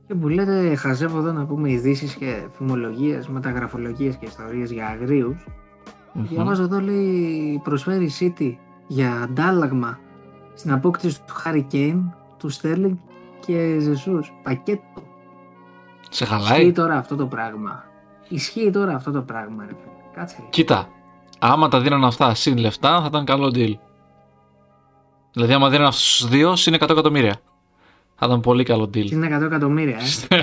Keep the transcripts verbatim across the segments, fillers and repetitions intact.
Και που λέτε, χαζεύω εδώ να πούμε ειδήσεις και φημολογίες, μεταγραφολογίες και ιστορίες για αγρίους. Mm-hmm. Διαβάζω εδώ, λέει, προσφέρει η City για αντάλλαγμα στην απόκτηση του Harry Kane, του Sterling και Ζεσούς. Πακέτο. Σε χαλάει. Ισχύει τώρα αυτό το πράγμα. Ισχύει τώρα αυτό το πράγμα, ρε φίλε. Κάτσε. Κοίτα, άμα τα δίναν αυτά συν λεφτά θα ήταν καλό deal. Δηλαδή άμα δίναν αυτούς τους δύο συν εκατό εκατομμύρια. Θα ήταν πολύ καλό deal. Συν εκατό εκατομμύρια, ε.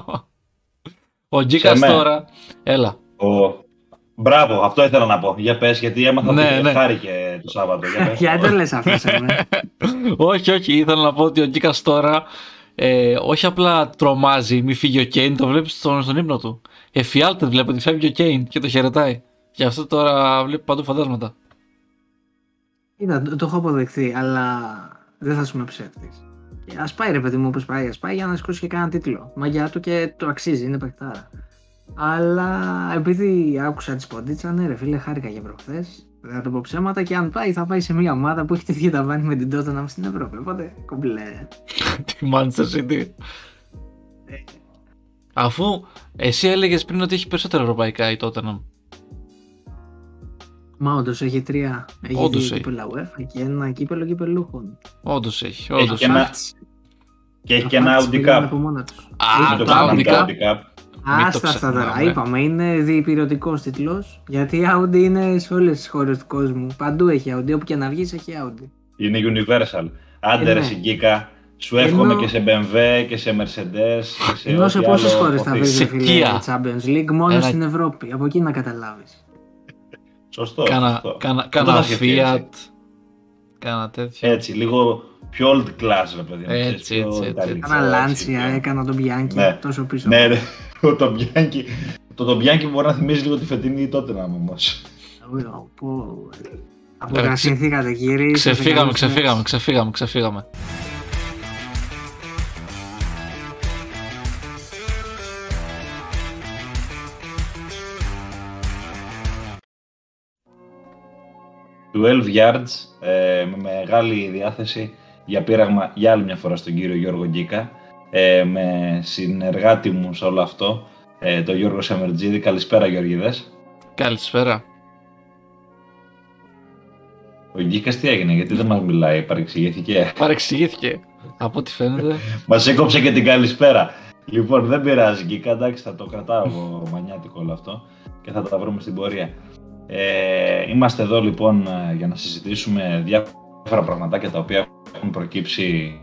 Ο Γκίκας τώρα, έλα. Ο... Μπράβο, αυτό ήθελα να πω. Για πες, γιατί έμαθα ναι, ότι ναι. χάρηκε το Σάββατο. Για δεν λες αυτό, ναι. Όχι, όχι, ήθελα να πω ότι ο Γκίκας τώρα ε, όχι απλά τρομάζει, μη φύγει ο Κέιν, το βλέπεις στον, στον ύπνο του. Εφιάλτες βλέπει ότι φεύγει ο Κέιν και το χαιρετάει. Γι' αυτό τώρα βλέπει παντού φαντάσματα. Είδα, το, το έχω αποδεχθεί, αλλά δεν θα σου με ψεύτης. Ας πάει ρε παιδί μου όπως πάει, ας πάει για να σηκώσει και κανένα τίτλο. Μαγιά του και το αξίζει, είναι παιχτάρα. Αλλά επειδή άκουσα τη σποντίτσα, ναι ρε φίλε, χάρηκα για προχθές. Δεν θα το πω ψέματα και αν πάει θα πάει σε μια ομάδα που έχει τη διαταβάνει με την Tottenham στην Ευρώπη. Οπότε κομπλέ. Τη Manchester City. Αφού εσύ έλεγες πριν ότι έχει περισσότερα ευρωπαϊκά η Tottenham. Μα όντως έχει τρία. Έχει όντως δύο κύπελα UEFA και ένα κύπελο κυπελούχων. Όντως έχει. Όντως έχει. Ένα... Και έχει και ένα Audi Cup. Α, το Audi Cup. Άστα αυτά τώρα. Είπαμε, είναι διυπηρωτικός τίτλος. Γιατί η Audi είναι σε όλες τις χώρες του κόσμου. Παντού έχει Audi. Όπου και να βγεις έχει Audi. Είναι universal. Άντε ρε Σιγκίκα. Σου εύχομαι και σε μπι εμ ντάμπλιου και σε Mercedes. Ενώ σε πόσες χώρες θα βρεις φίλε Champions League, μόνο Ένα... στην Ευρώπη. Από εκεί να καταλάβεις. Σωστό. Κάνα Fiat. Κάνα τέτοιο. Έτσι, λίγο πιο old class ρε παιδί. Έτσι, έτσι. Κάνα Lancia, έκανα τον Bianchi τόσο πίσω. Ναι, ρε. Το Bianchi. Το Bianchi μπορεί να θυμίζει λίγο τη φετινή τότε να όμως. Αποκασυνθήκατε κύριοι. Ξεφύγαμε, ξεφύγαμε, ξεφύγαμε, ξεφύγαμε. δώδεκα yards, ε, με μεγάλη διάθεση για πείραγμα για άλλη μια φορά στον κύριο Γιώργο Γκίκα, ε, με συνεργάτη μου σε όλο αυτό, ε, τον Γιώργο Σεμερτζίδη. Καλησπέρα Γιώργηδες. Καλησπέρα. Ο Γκίκας τι έγινε, γιατί δεν μας μιλάει, παρεξηγήθηκε. Παρεξηγήθηκε, από ό,τι φαίνεται. Μας έκοψε και την καλησπέρα. Λοιπόν, δεν πειράζει Γκίκα, εντάξει, θα το κρατάω εγώ μανιάτικο όλο αυτό και θα τα βρούμε στην πορεία. Ε, είμαστε εδώ λοιπόν για να συζητήσουμε διάφορα πραγματάκια τα οποία έχουν προκύψει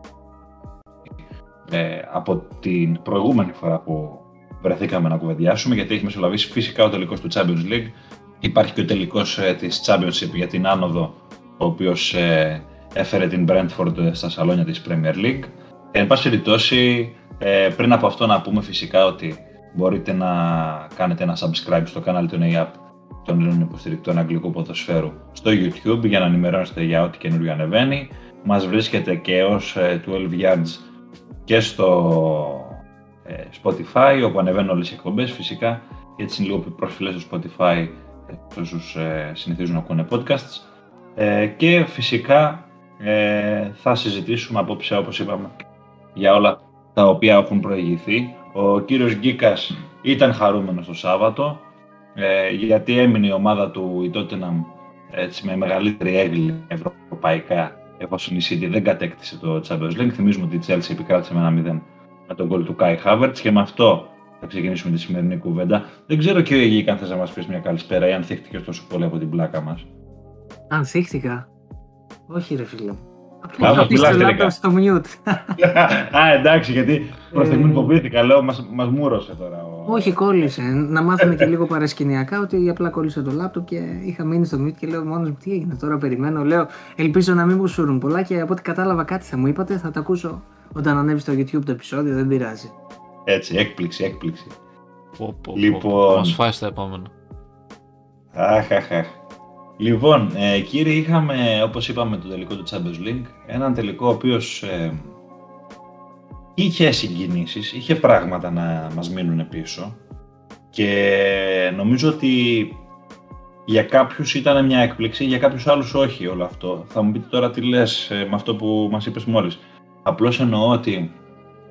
ε, από την προηγούμενη φορά που βρεθήκαμε να κουβεντιάσουμε, γιατί έχει μεσολαβήσει φυσικά ο τελικός του Champions League. Υπάρχει και ο τελικός ε, της Championship για την άνοδο, ο οποίος ε, έφερε την Brentford στα σαλόνια της Premier League. Εν πάση περιπτώσει, ε, πριν από αυτό να πούμε φυσικά ότι μπορείτε να κάνετε ένα subscribe στο κανάλι του έι έι πι των Ελλήνων υποστηρικτών αγγλικού ποδοσφαίρου στο YouTube για να ενημερώνεστε για ό,τι καινούριο ανεβαίνει. Μας βρίσκεται και ως δώδεκα yards και στο ε, Spotify, όπου ανεβαίνουν όλες οι εκπομπές φυσικά, γιατί είναι λίγο πιο προσφυλές στο Spotify όσους ε, συνηθίζουν να ακούνε podcasts. Ε, και φυσικά ε, θα συζητήσουμε απόψε, όπως είπαμε, για όλα τα οποία έχουν προηγηθεί. Ο κύριος Γκίκας ήταν χαρούμενος το Σάββατο, Ε, γιατί έμεινε η ομάδα του η Tottenham έτσι, με μεγαλύτερη έγκλη ευρωπαϊκά, εφόσον η City δεν κατέκτησε το Champions League. Θυμίζουμε ότι η Chelsea επικράτησε με ένα μηδέν με τον γκολ του Kai Havertz και με αυτό θα ξεκινήσουμε τη σημερινή κουβέντα. Δεν ξέρω κύριε Γίγη αν θες να μας πεις μια καλησπέρα ή αν θύχτηκες τόσο πολύ από την πλάκα μας. Αν θύχτηκα? Όχι ρε φίλε. Απλά πεις το λάπτοπ στο mute. Α, εντάξει, γιατί προς τη στιγμή φοβήθηκα, λέω, μας, μας μούρωσε τώρα. Ο... Όχι, κόλλησε. Να μάθουμε και λίγο παρασκηνιακά ότι απλά κόλλησε το λάπτοπ και είχα μείνει στο mute και λέω μόνος μου τι έγινε τώρα, περιμένω. Λέω, ελπίζω να μην μου σούρουν πολλά και από ό,τι κατάλαβα κάτι θα μου είπατε, θα τα ακούσω όταν ανέβει στο YouTube το επεισόδιο, δεν πειράζει. Έτσι, έκπληξη, έκπληξη. Πω, πω, λοιπόν... Μας φάει στο επόμενο. Αχ, αχ, αχ. Λοιπόν, ε, κύριε, είχαμε, όπως είπαμε, το τελικό του Champions League, έναν τελικό ο οποίος ε, είχε συγκινήσεις, είχε πράγματα να μας μείνουν πίσω και νομίζω ότι για κάποιους ήταν μια έκπληξη, για κάποιους άλλους όχι όλο αυτό. Θα μου πείτε τώρα τι λες ε, με αυτό που μας είπες μόλις. Απλώς εννοώ ότι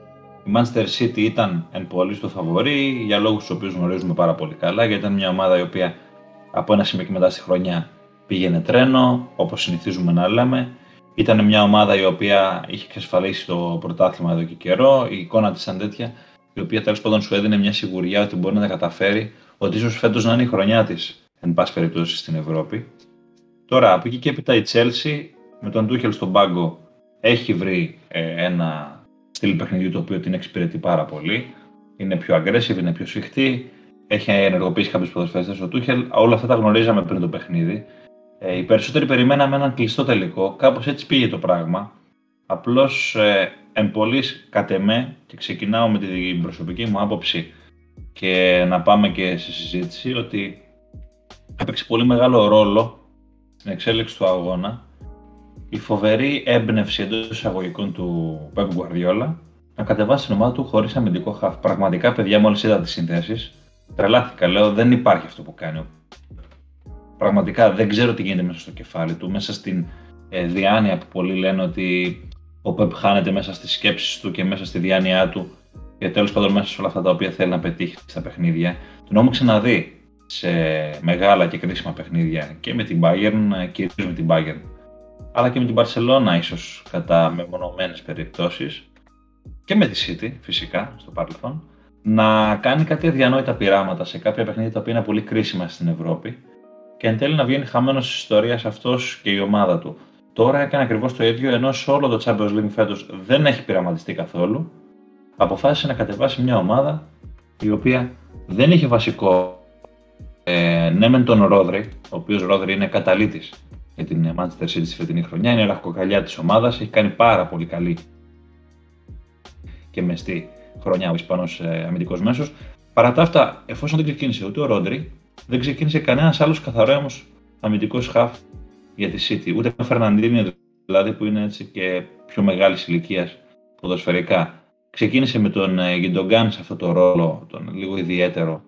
Η Manchester City ήταν εν πώλης το φαβορί για λόγους τους οποίους γνωρίζουμε πάρα πολύ καλά, γιατί ήταν μια ομάδα η οποία από ένα σημείο και μετά στη χρονιά πήγαινε τρένο, όπως συνηθίζουμε να λέμε. Ήταν μια ομάδα η οποία είχε εξασφαλίσει το πρωτάθλημα εδώ και καιρό, η εικόνα της ήταν τέτοια, η οποία τέλος πάντων σου έδινε μια σιγουριά ότι μπορεί να τα καταφέρει, ότι ίσως φέτος να είναι η χρονιά της, εν πάση περιπτώσει, στην Ευρώπη. Τώρα, από εκεί και έπειτα η Chelsea με τον Tuchel στον πάγκο έχει βρει ε, ένα στυλ παιχνιδιού το οποίο την εξυπηρετεί πάρα πολύ. Είναι πιο aggressive, είναι πιο σφιχτή, έχει ενεργοποιήσει κάποιους ποδοσφαιριστές ο Tuchel. Όλα αυτά τα γνωρίζαμε πριν το παιχνίδι. Ε, οι περισσότεροι περιμέναμε έναν κλειστό τελικό, κάπως έτσι πήγε το πράγμα. Απλώς ε, εν πολλής κατ' εμέ, και ξεκινάω με την προσωπική μου άποψη και να πάμε και σε συζήτηση, ότι έπαιξε πολύ μεγάλο ρόλο στην εξέλιξη του αγώνα η φοβερή έμπνευση εντός εισαγωγικών του Pep Guardiola να κατεβάσει την ομάδα του χωρίς αμυντικό χαφ. Πραγματικά, παιδιά, μόλις είδα τις συνθέσεις, τρελάθηκα. Λέω, δεν υπάρχει αυτό που κάνει. Πραγματικά δεν ξέρω τι γίνεται μέσα στο κεφάλι του, μέσα στην ε, διάνοια που πολλοί λένε ότι ο Pep χάνεται μέσα στις σκέψεις του και μέσα στη διάνοιά του και τέλος πάντων μέσα σε όλα αυτά τα οποία θέλει να πετύχει στα παιχνίδια. Τον έχουμε ξαναδεί σε μεγάλα και κρίσιμα παιχνίδια και με την Bayern, κυρίως με την Bayern, αλλά και με την Barcelona ίσως κατά μεμονωμένες περιπτώσεις και με τη City φυσικά στο παρελθόν, να κάνει κάτι αδιανόητα πειράματα σε κάποια παιχνίδια τα οποία είναι πολύ κρίσιμα στην Ευρώπη και εν τέλει να βγαίνει χαμένος της ιστορίας αυτός και η ομάδα του. Τώρα έκανε ακριβώς το ίδιο, ενώ σε όλο το Champions League φέτος δεν έχει πειραματιστεί καθόλου. Αποφάσισε να κατεβάσει μια ομάδα η οποία δεν είχε βασικό ε, ναι μεν τον Ρόδρυ, ο οποίος Ρόδρυ είναι καταλύτης για την Manchester City στη φετινή χρονιά, είναι ραχοκοκαλιά της ομάδας, έχει κάνει πάρα πολύ καλή και μεστή χρονιά ο Ισπανός ε, αμυντικός μέσος. Παρά τα αυτά, εφόσον δεν ξεκίνησε ούτε ο Ρόντρι, δεν ξεκίνησε κανένας άλλος καθαρός αμυντικός χαφ για τη City, ούτε ο Φερναντίνιο δηλαδή που είναι έτσι και πιο μεγάλης ηλικίας ποδοσφαιρικά. Ξεκίνησε με τον Γκιντογκάν σε αυτό το ρόλο, τον λίγο ιδιαίτερο,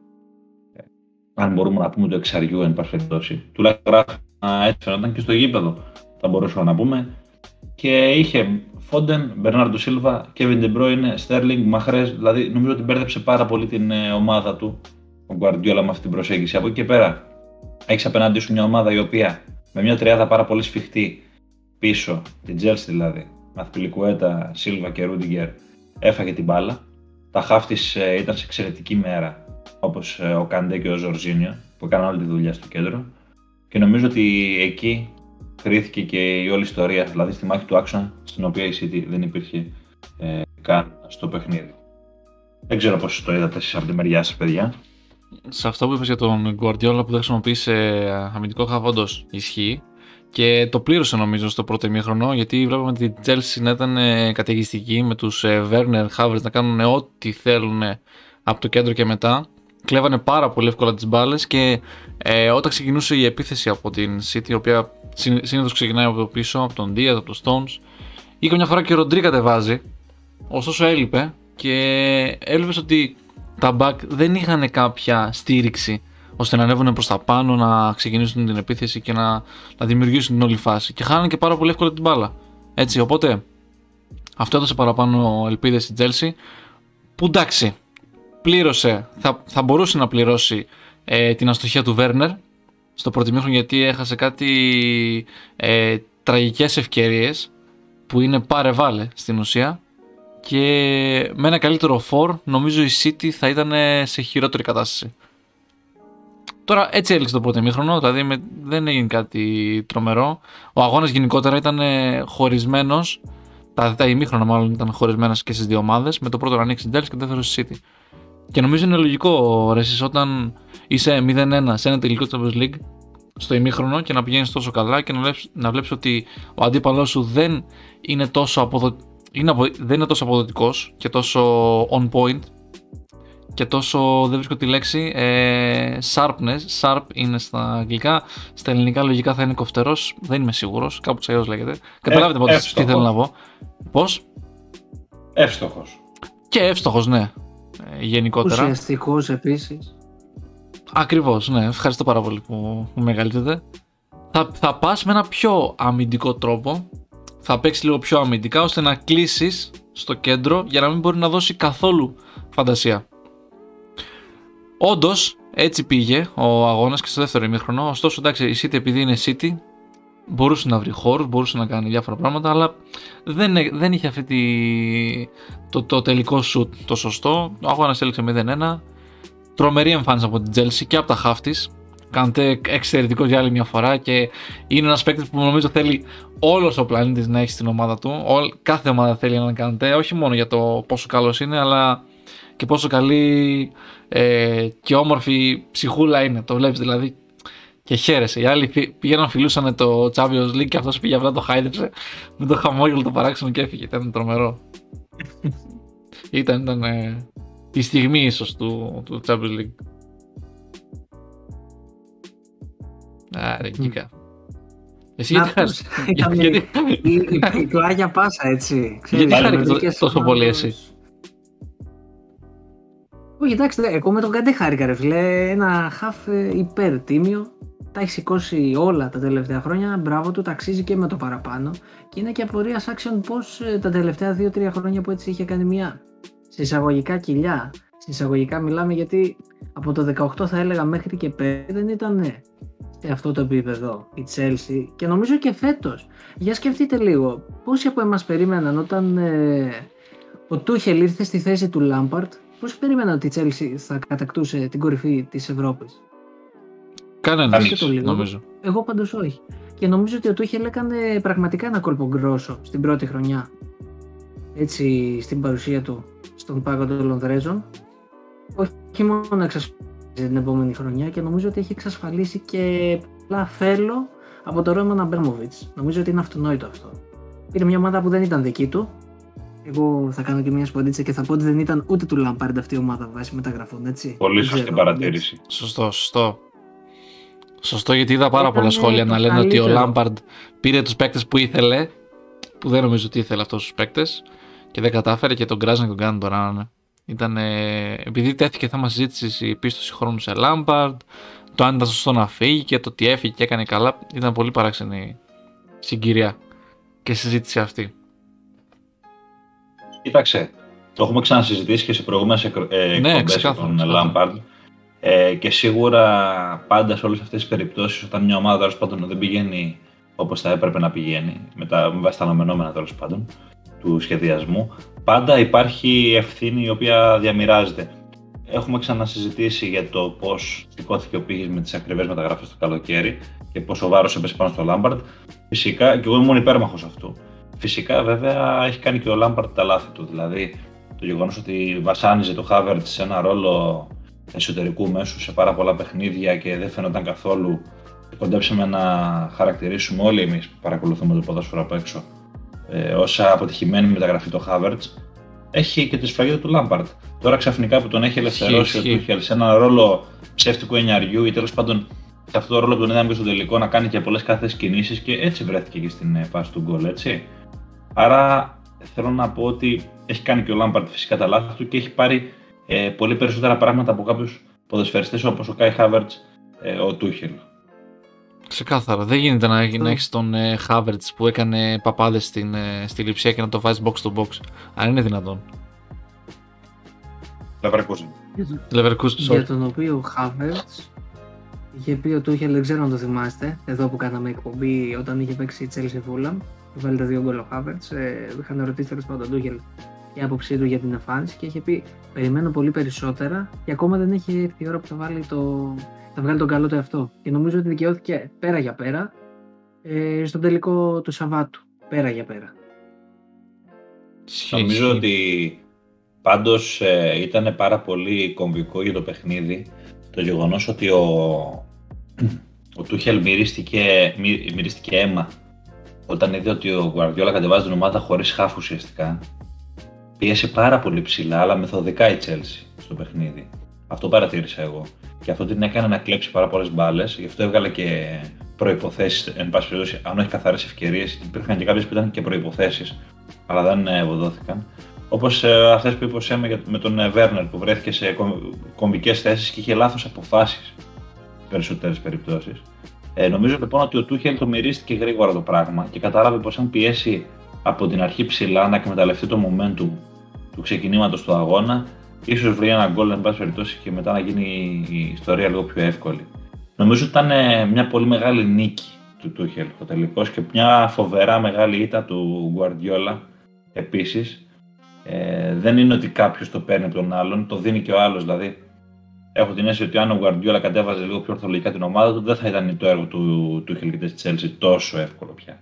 αν μπορούμε να πούμε το εξαριού εν πάση περιπτώσει. Τουλάχιστον έτσι φαίνονταν και στο γήπεδο, θα μπορούσαμε να πούμε. Και είχε Φόντεν, Μπερνάρντο Σίλβα, Κέβιν Ντε Μπρόινε, Στέρλινγκ, Μαχρές, δηλαδή νομίζω ότι μπέρδεψε πάρα πολύ την ομάδα του ο Γκουαρντιόλα με αυτή την προσέγγιση. Από εκεί και πέρα έχεις απέναντί σου μια ομάδα η οποία με μια τριάδα πάρα πολύ σφιχτή πίσω, την Chelsea δηλαδή, με Αθπιλικουέτα, Σίλβα και Ρούντιγκερ, έφαγε την μπάλα. Τα χαφ της ε, ήταν σε εξαιρετική μέρα, όπως ε, ο Καντέ και ο Ζορζίνιο, που έκαναν όλη τη δουλειά στο κέντρο. Και νομίζω ότι εκεί κρίθηκε και η όλη ιστορία, δηλαδή στη μάχη του άξονα, στην οποία η City δεν υπήρχε ε, καν στο παιχνίδι. Δεν ξέρω πώς το είδατε εσείς από τη μεριά σας, παιδιά. Σε αυτό που είπες για τον Guardiola που δεν χρησιμοποίησε αμυντικό χαφ, όντως ισχύει. Και το πλήρωσε νομίζω στο πρώτο ημίχρονο, γιατί βλέπαμε την Chelsea να ήταν καταιγιστική με τους Werner, Havertz να κάνουν ό,τι θέλουν από το κέντρο και μετά. Κλέβανε πάρα πολύ εύκολα τις μπάλες και ε, όταν ξεκινούσε η επίθεση από την City, η οποία συνήθως ξεκινάει από το πίσω, από τον Diaz, από τον Stones, ή καμιά φορά και ο Ροντρί κατεβάζει, ωστόσο έλειπε και έλειπε ότι τα back δεν είχαν κάποια στήριξη ώστε να ανέβουν προς τα πάνω, να ξεκινήσουν την επίθεση και να, να δημιουργήσουν την όλη φάση. Και χάνανε και πάρα πολύ εύκολα την μπάλα. Έτσι, οπότε αυτό έδωσε παραπάνω ελπίδες στην Chelsea, που εντάξει, πλήρωσε, θα, θα μπορούσε να πληρώσει ε, την αστοχία του Werner στο πρώτο ημίχρονο, γιατί έχασε κάτι ε, τραγικές ευκαιρίες που είναι πάρε βάλε στην ουσία. Και με ένα καλύτερο φορ νομίζω η City θα ήταν σε χειρότερη κατάσταση. Τώρα έτσι έληξε το πρώτο ημίχρονο, δηλαδή με, δεν έγινε κάτι τρομερό. Ο αγώνας γενικότερα ήταν χωρισμένος, τα, τα ημίχρονα μάλλον ήταν χωρισμένες και στις δύο ομάδες, με το πρώτο να ανοίξει την Chelsea και το δεύτερο στη City. Και νομίζω είναι λογικό ρε εσείς, όταν είσαι μηδέν ένα σε ένα τελικό του Champions League στο ημίχρονο και να πηγαίνεις τόσο καλά και να βλέπεις, να βλέπεις ότι ο αντίπαλός σου δεν είναι τόσο, αποδο... είναι απο... δεν είναι τόσο αποδοτικός και τόσο on point και τόσο, δεν βρίσκω τη λέξη, ε, sharpness, sharp είναι στα αγγλικά, στα ελληνικά λογικά θα είναι κοφτερός, δεν είμαι σίγουρος, κάπου αλλιώς λέγεται. Καταλάβετε ε, πάντως τι θέλω να πω. Πώς? Εύστοχος. Και εύστοχος, ναι, ε, γενικότερα. Ουσιαστικός επίσης. Ακριβώς, ναι, ευχαριστώ πάρα πολύ που μου μεγαλύτερετε. Θα, θα πας με ένα πιο αμυντικό τρόπο, θα παίξεις λίγο πιο αμυντικά ώστε να κλείσεις στο κέντρο για να μην μπορεί να δώσει καθόλου φαντασία. Όντως, έτσι πήγε ο αγώνας και στο δεύτερο ημίχρονο. Ωστόσο, εντάξει, η City επειδή είναι City, μπορούσε να βρει χώρους, μπορούσε να κάνει διάφορα πράγματα, αλλά δεν, δεν είχε αυτή τη, το, το τελικό σουτ το σωστό. Ο αγώνας έληξε μηδέν ένα. Τρομερή εμφάνιση από την Chelsea και από τα half της. Κάντε εξαιρετικό για άλλη μια φορά και είναι ένας παίκτης που νομίζω θέλει όλος ο πλανήτης να έχει στην ομάδα του. Όλ, κάθε ομάδα θέλει έναν Καντέ, όχι μόνο για το πόσο καλός είναι, αλλά και πόσο καλή ε, και όμορφη ψυχούλα είναι. Το βλέπεις δηλαδή και χαίρεσαι. Οι άλλοι πήγαιναν, φιλούσαν το Champions League και αυτός πήγε απλά, το χάιδεψε με το χαμόγελο το παράξενο και έφυγε. Ήταν τρομερό. ήταν ήταν ε, η στιγμή ίσως του, του Champions League. Άρα, Κίκα. Εσύ γιατί χάρηκες? Η πλάγια πάσα, έτσι. Γιατί χάρηκες τόσο πολύ εσύ? Όχι, εντάξει, εγώ με τον Καντέ χάρηκα, ρε φίλε. Ένα χαφ υπέρ τίμιο. Τα έχει σηκώσει όλα τα τελευταία χρόνια. Μπράβο του, ταξίζει και με το παραπάνω. Και είναι και απορίας άξιον πως τα τελευταία δύο τρία χρόνια που έτσι είχε κάνει μια συσσαγωγικά κοιλιά. Συσσαγωγικά μιλάμε, γιατί από το δεκαοκτώ θα έλεγα μέχρι και πέρα δεν ήταν ναι, σε αυτό το επίπεδο η Chelsea. Και νομίζω και φέτος. Για σκεφτείτε λίγο, πόσοι από εμάς περίμεναν όταν ε, ο Τούχελ ήρθε στη θέση του Λάμπαρτ, πόσοι περίμεναν ότι η Chelsea θα κατακτούσε την κορυφή της Ευρώπης? Κανένας, νομίζω. Εγώ πάντως όχι. Και νομίζω ότι ο Τούχελ έκανε πραγματικά ένα κόλπο γκρόσο στην πρώτη χρονιά. Έτσι, στην παρουσία του στον πάγκο των Λονδρέζων. Όχι μόνο εξασφαλίσει την επόμενη χρονιά, και νομίζω ότι έχει εξασφαλίσει και απλά θέλω από τον Ρόμαν Αμπράμοβιτς. Νομίζω ότι είναι αυτονόητο αυτό. Πήρε μια ομάδα που δεν ήταν δική του. Εγώ θα κάνω και μια σποντίτσα και θα πω ότι δεν ήταν ούτε του Λάμπαρντ αυτή η ομάδα βάσει μεταγραφών, έτσι. Πολύ σωστή παρατήρηση. Σωστό, σωστό. Σωστό, γιατί είδα πάρα πολλά σχόλια να λένε ότι ο Λάμπαρντ πήρε τους παίκτες που ήθελε, που δεν νομίζω ότι ήθελε αυτούς τους παίκτες, και δεν κατάφερε και τον κράζανε και τον κάνανε τώρα. Ναι. Ήταν, ε, επειδή τέθηκε θέμα συζήτηση η πίστοση χρόνου σε Λάμπαρντ, το αν ήταν σωστό να φύγει και το ότι έφυγε και έκανε καλά, ήταν πολύ παράξενη συγκυρία και συζήτηση αυτή. Κοίταξε, το έχουμε ξανασυζητήσει και σε προηγούμενες εκπομπές ναι, με τον Λάμπαρντ. Ε, και σίγουρα πάντα σε όλες αυτές τις περιπτώσεις, όταν μια ομάδα τέλος πάντων δεν πηγαίνει όπως θα έπρεπε να πηγαίνει, με, τα, με βάση τα αναμενόμενα τέλος πάντων του σχεδιασμού, πάντα υπάρχει ευθύνη η οποία διαμοιράζεται. Έχουμε ξανασυζητήσει για το πώς σηκώθηκε ο πύχης με τις ακριβές μεταγραφές το καλοκαίρι και πόσο βάρος έπεσε πάνω στο Λάμπαρντ. Φυσικά, και εγώ ήμουν υπέρμαχος αυτού. Φυσικά, βέβαια, έχει κάνει και ο Λάμπαρντ τα λάθη του. Δηλαδή, το γεγονός ότι βασάνιζε το Χάβερτς σε ένα ρόλο εσωτερικού μέσου σε πάρα πολλά παιχνίδια και δεν φαίνονταν καθόλου. Κοντέψαμε να χαρακτηρίσουμε όλοι εμείς που παρακολουθούμε το ποδόσφαιρο απ' έξω ε, όσα αποτυχημένη μεταγραφή το Havertz. Έχει και τη σφραγίδα του Λάμπαρντ. Τώρα ξαφνικά που τον έχει ελευθερώσει ο Τούχελ σε ένα ρόλο ψεύτικου εννιαριού ή τέλος πάντων σε αυτό το ρόλο που τον είδαμε και στο τελικό να κάνει και πολλές κάθετες κινήσεις, και έτσι βρέθηκε και στην φάση του γκολ, έτσι. Άρα θέλω να πω ότι έχει κάνει και ο Λάμπαρντ φυσικά τα λάθη του και έχει πάρει ε, πολύ περισσότερα πράγματα από κάποιους ποδοσφαιριστές όπως ο Κάι Χάβερτς, ε, ο Τούχελ. Ξεκάθαρα. Δεν γίνεται να, να έχεις τον ε, Havertz που έκανε παπάδες στην, ε, στη Λειψία και να το βάζεις box to box. Αν είναι δυνατόν. Leverkusen. Leverkusen, για τον οποίο ο Havertz είχε πει ο Τούχελ, δεν ξέρω αν το θυμάστε, εδώ που κάναμε εκπομπή όταν είχε παίξει η Chelsea Fulham, βάλει τα δύο γκολ ο Havertz, ε, είχαν ρωτήσει τέλος πάντων τον Τούχελ η άποψή του για την εμφάνιση και είχε πει περιμένω πολύ περισσότερα και ακόμα δεν έχει έρθει η ώρα που θα βάλει το... θα βγάλει τον καλό του εαυτό. Και νομίζω ότι δικαιώθηκε πέρα για πέρα ε, στον τελικό του Σαββάτου. Πέρα για πέρα. Νομίζω ότι πάντως ε, ήταν πάρα πολύ κομβικό για το παιχνίδι το γεγονός ότι ο, ο Τούχελ μυρίστηκε, μυ, μυρίστηκε αίμα όταν είδε ότι ο Γκουαρδιόλα κατεβάζει την ομάδα χωρίς χάφ ουσιαστικά. Πίεσε πάρα πολύ ψηλά, αλλά μεθοδικά η Chelsea στο παιχνίδι. Αυτό παρατήρησα εγώ. Και αυτό την έκανε να κλέψει πάρα πολλές μπάλες, γι' αυτό έβγαλε και προϋποθέσεις. Εν πάση περιπτώσει, αν όχι καθαρές ευκαιρίες, υπήρχαν και κάποιες που ήταν και προϋποθέσεις, αλλά δεν ευωδόθηκαν. Όπως ε, αυτές που είπε ο Σέμε με τον Βέρνερ που βρέθηκε σε κομβικές θέσεις και είχε λάθος αποφάσεις σε περισσότερες περιπτώσεις. Ε, νομίζω λοιπόν ότι ο Τούχελ το μυρίστηκε γρήγορα το πράγμα και κατάλαβε πως αν πιέσει από την αρχή ψηλά, να εκμεταλλευτεί το momentum του ξεκινήματος του αγώνα, ίσως βρει ένα γκολ εν πάση περιπτώσει και μετά να γίνει η ιστορία λίγο πιο εύκολη. Νομίζω ότι ήταν μια πολύ μεγάλη νίκη του Τούχελ ο τελικός και μια φοβερά μεγάλη ήττα του Guardiola επίσης. Ε, δεν είναι ότι κάποιος το παίρνει από τον άλλον, το δίνει και ο άλλος. Δηλαδή, έχω την αίσθηση ότι αν ο Guardiola κατέβαζε λίγο πιο ορθολογικά την ομάδα του, δεν θα ήταν το έργο του Τούχελ και της Chelsea τόσο εύκολο πια.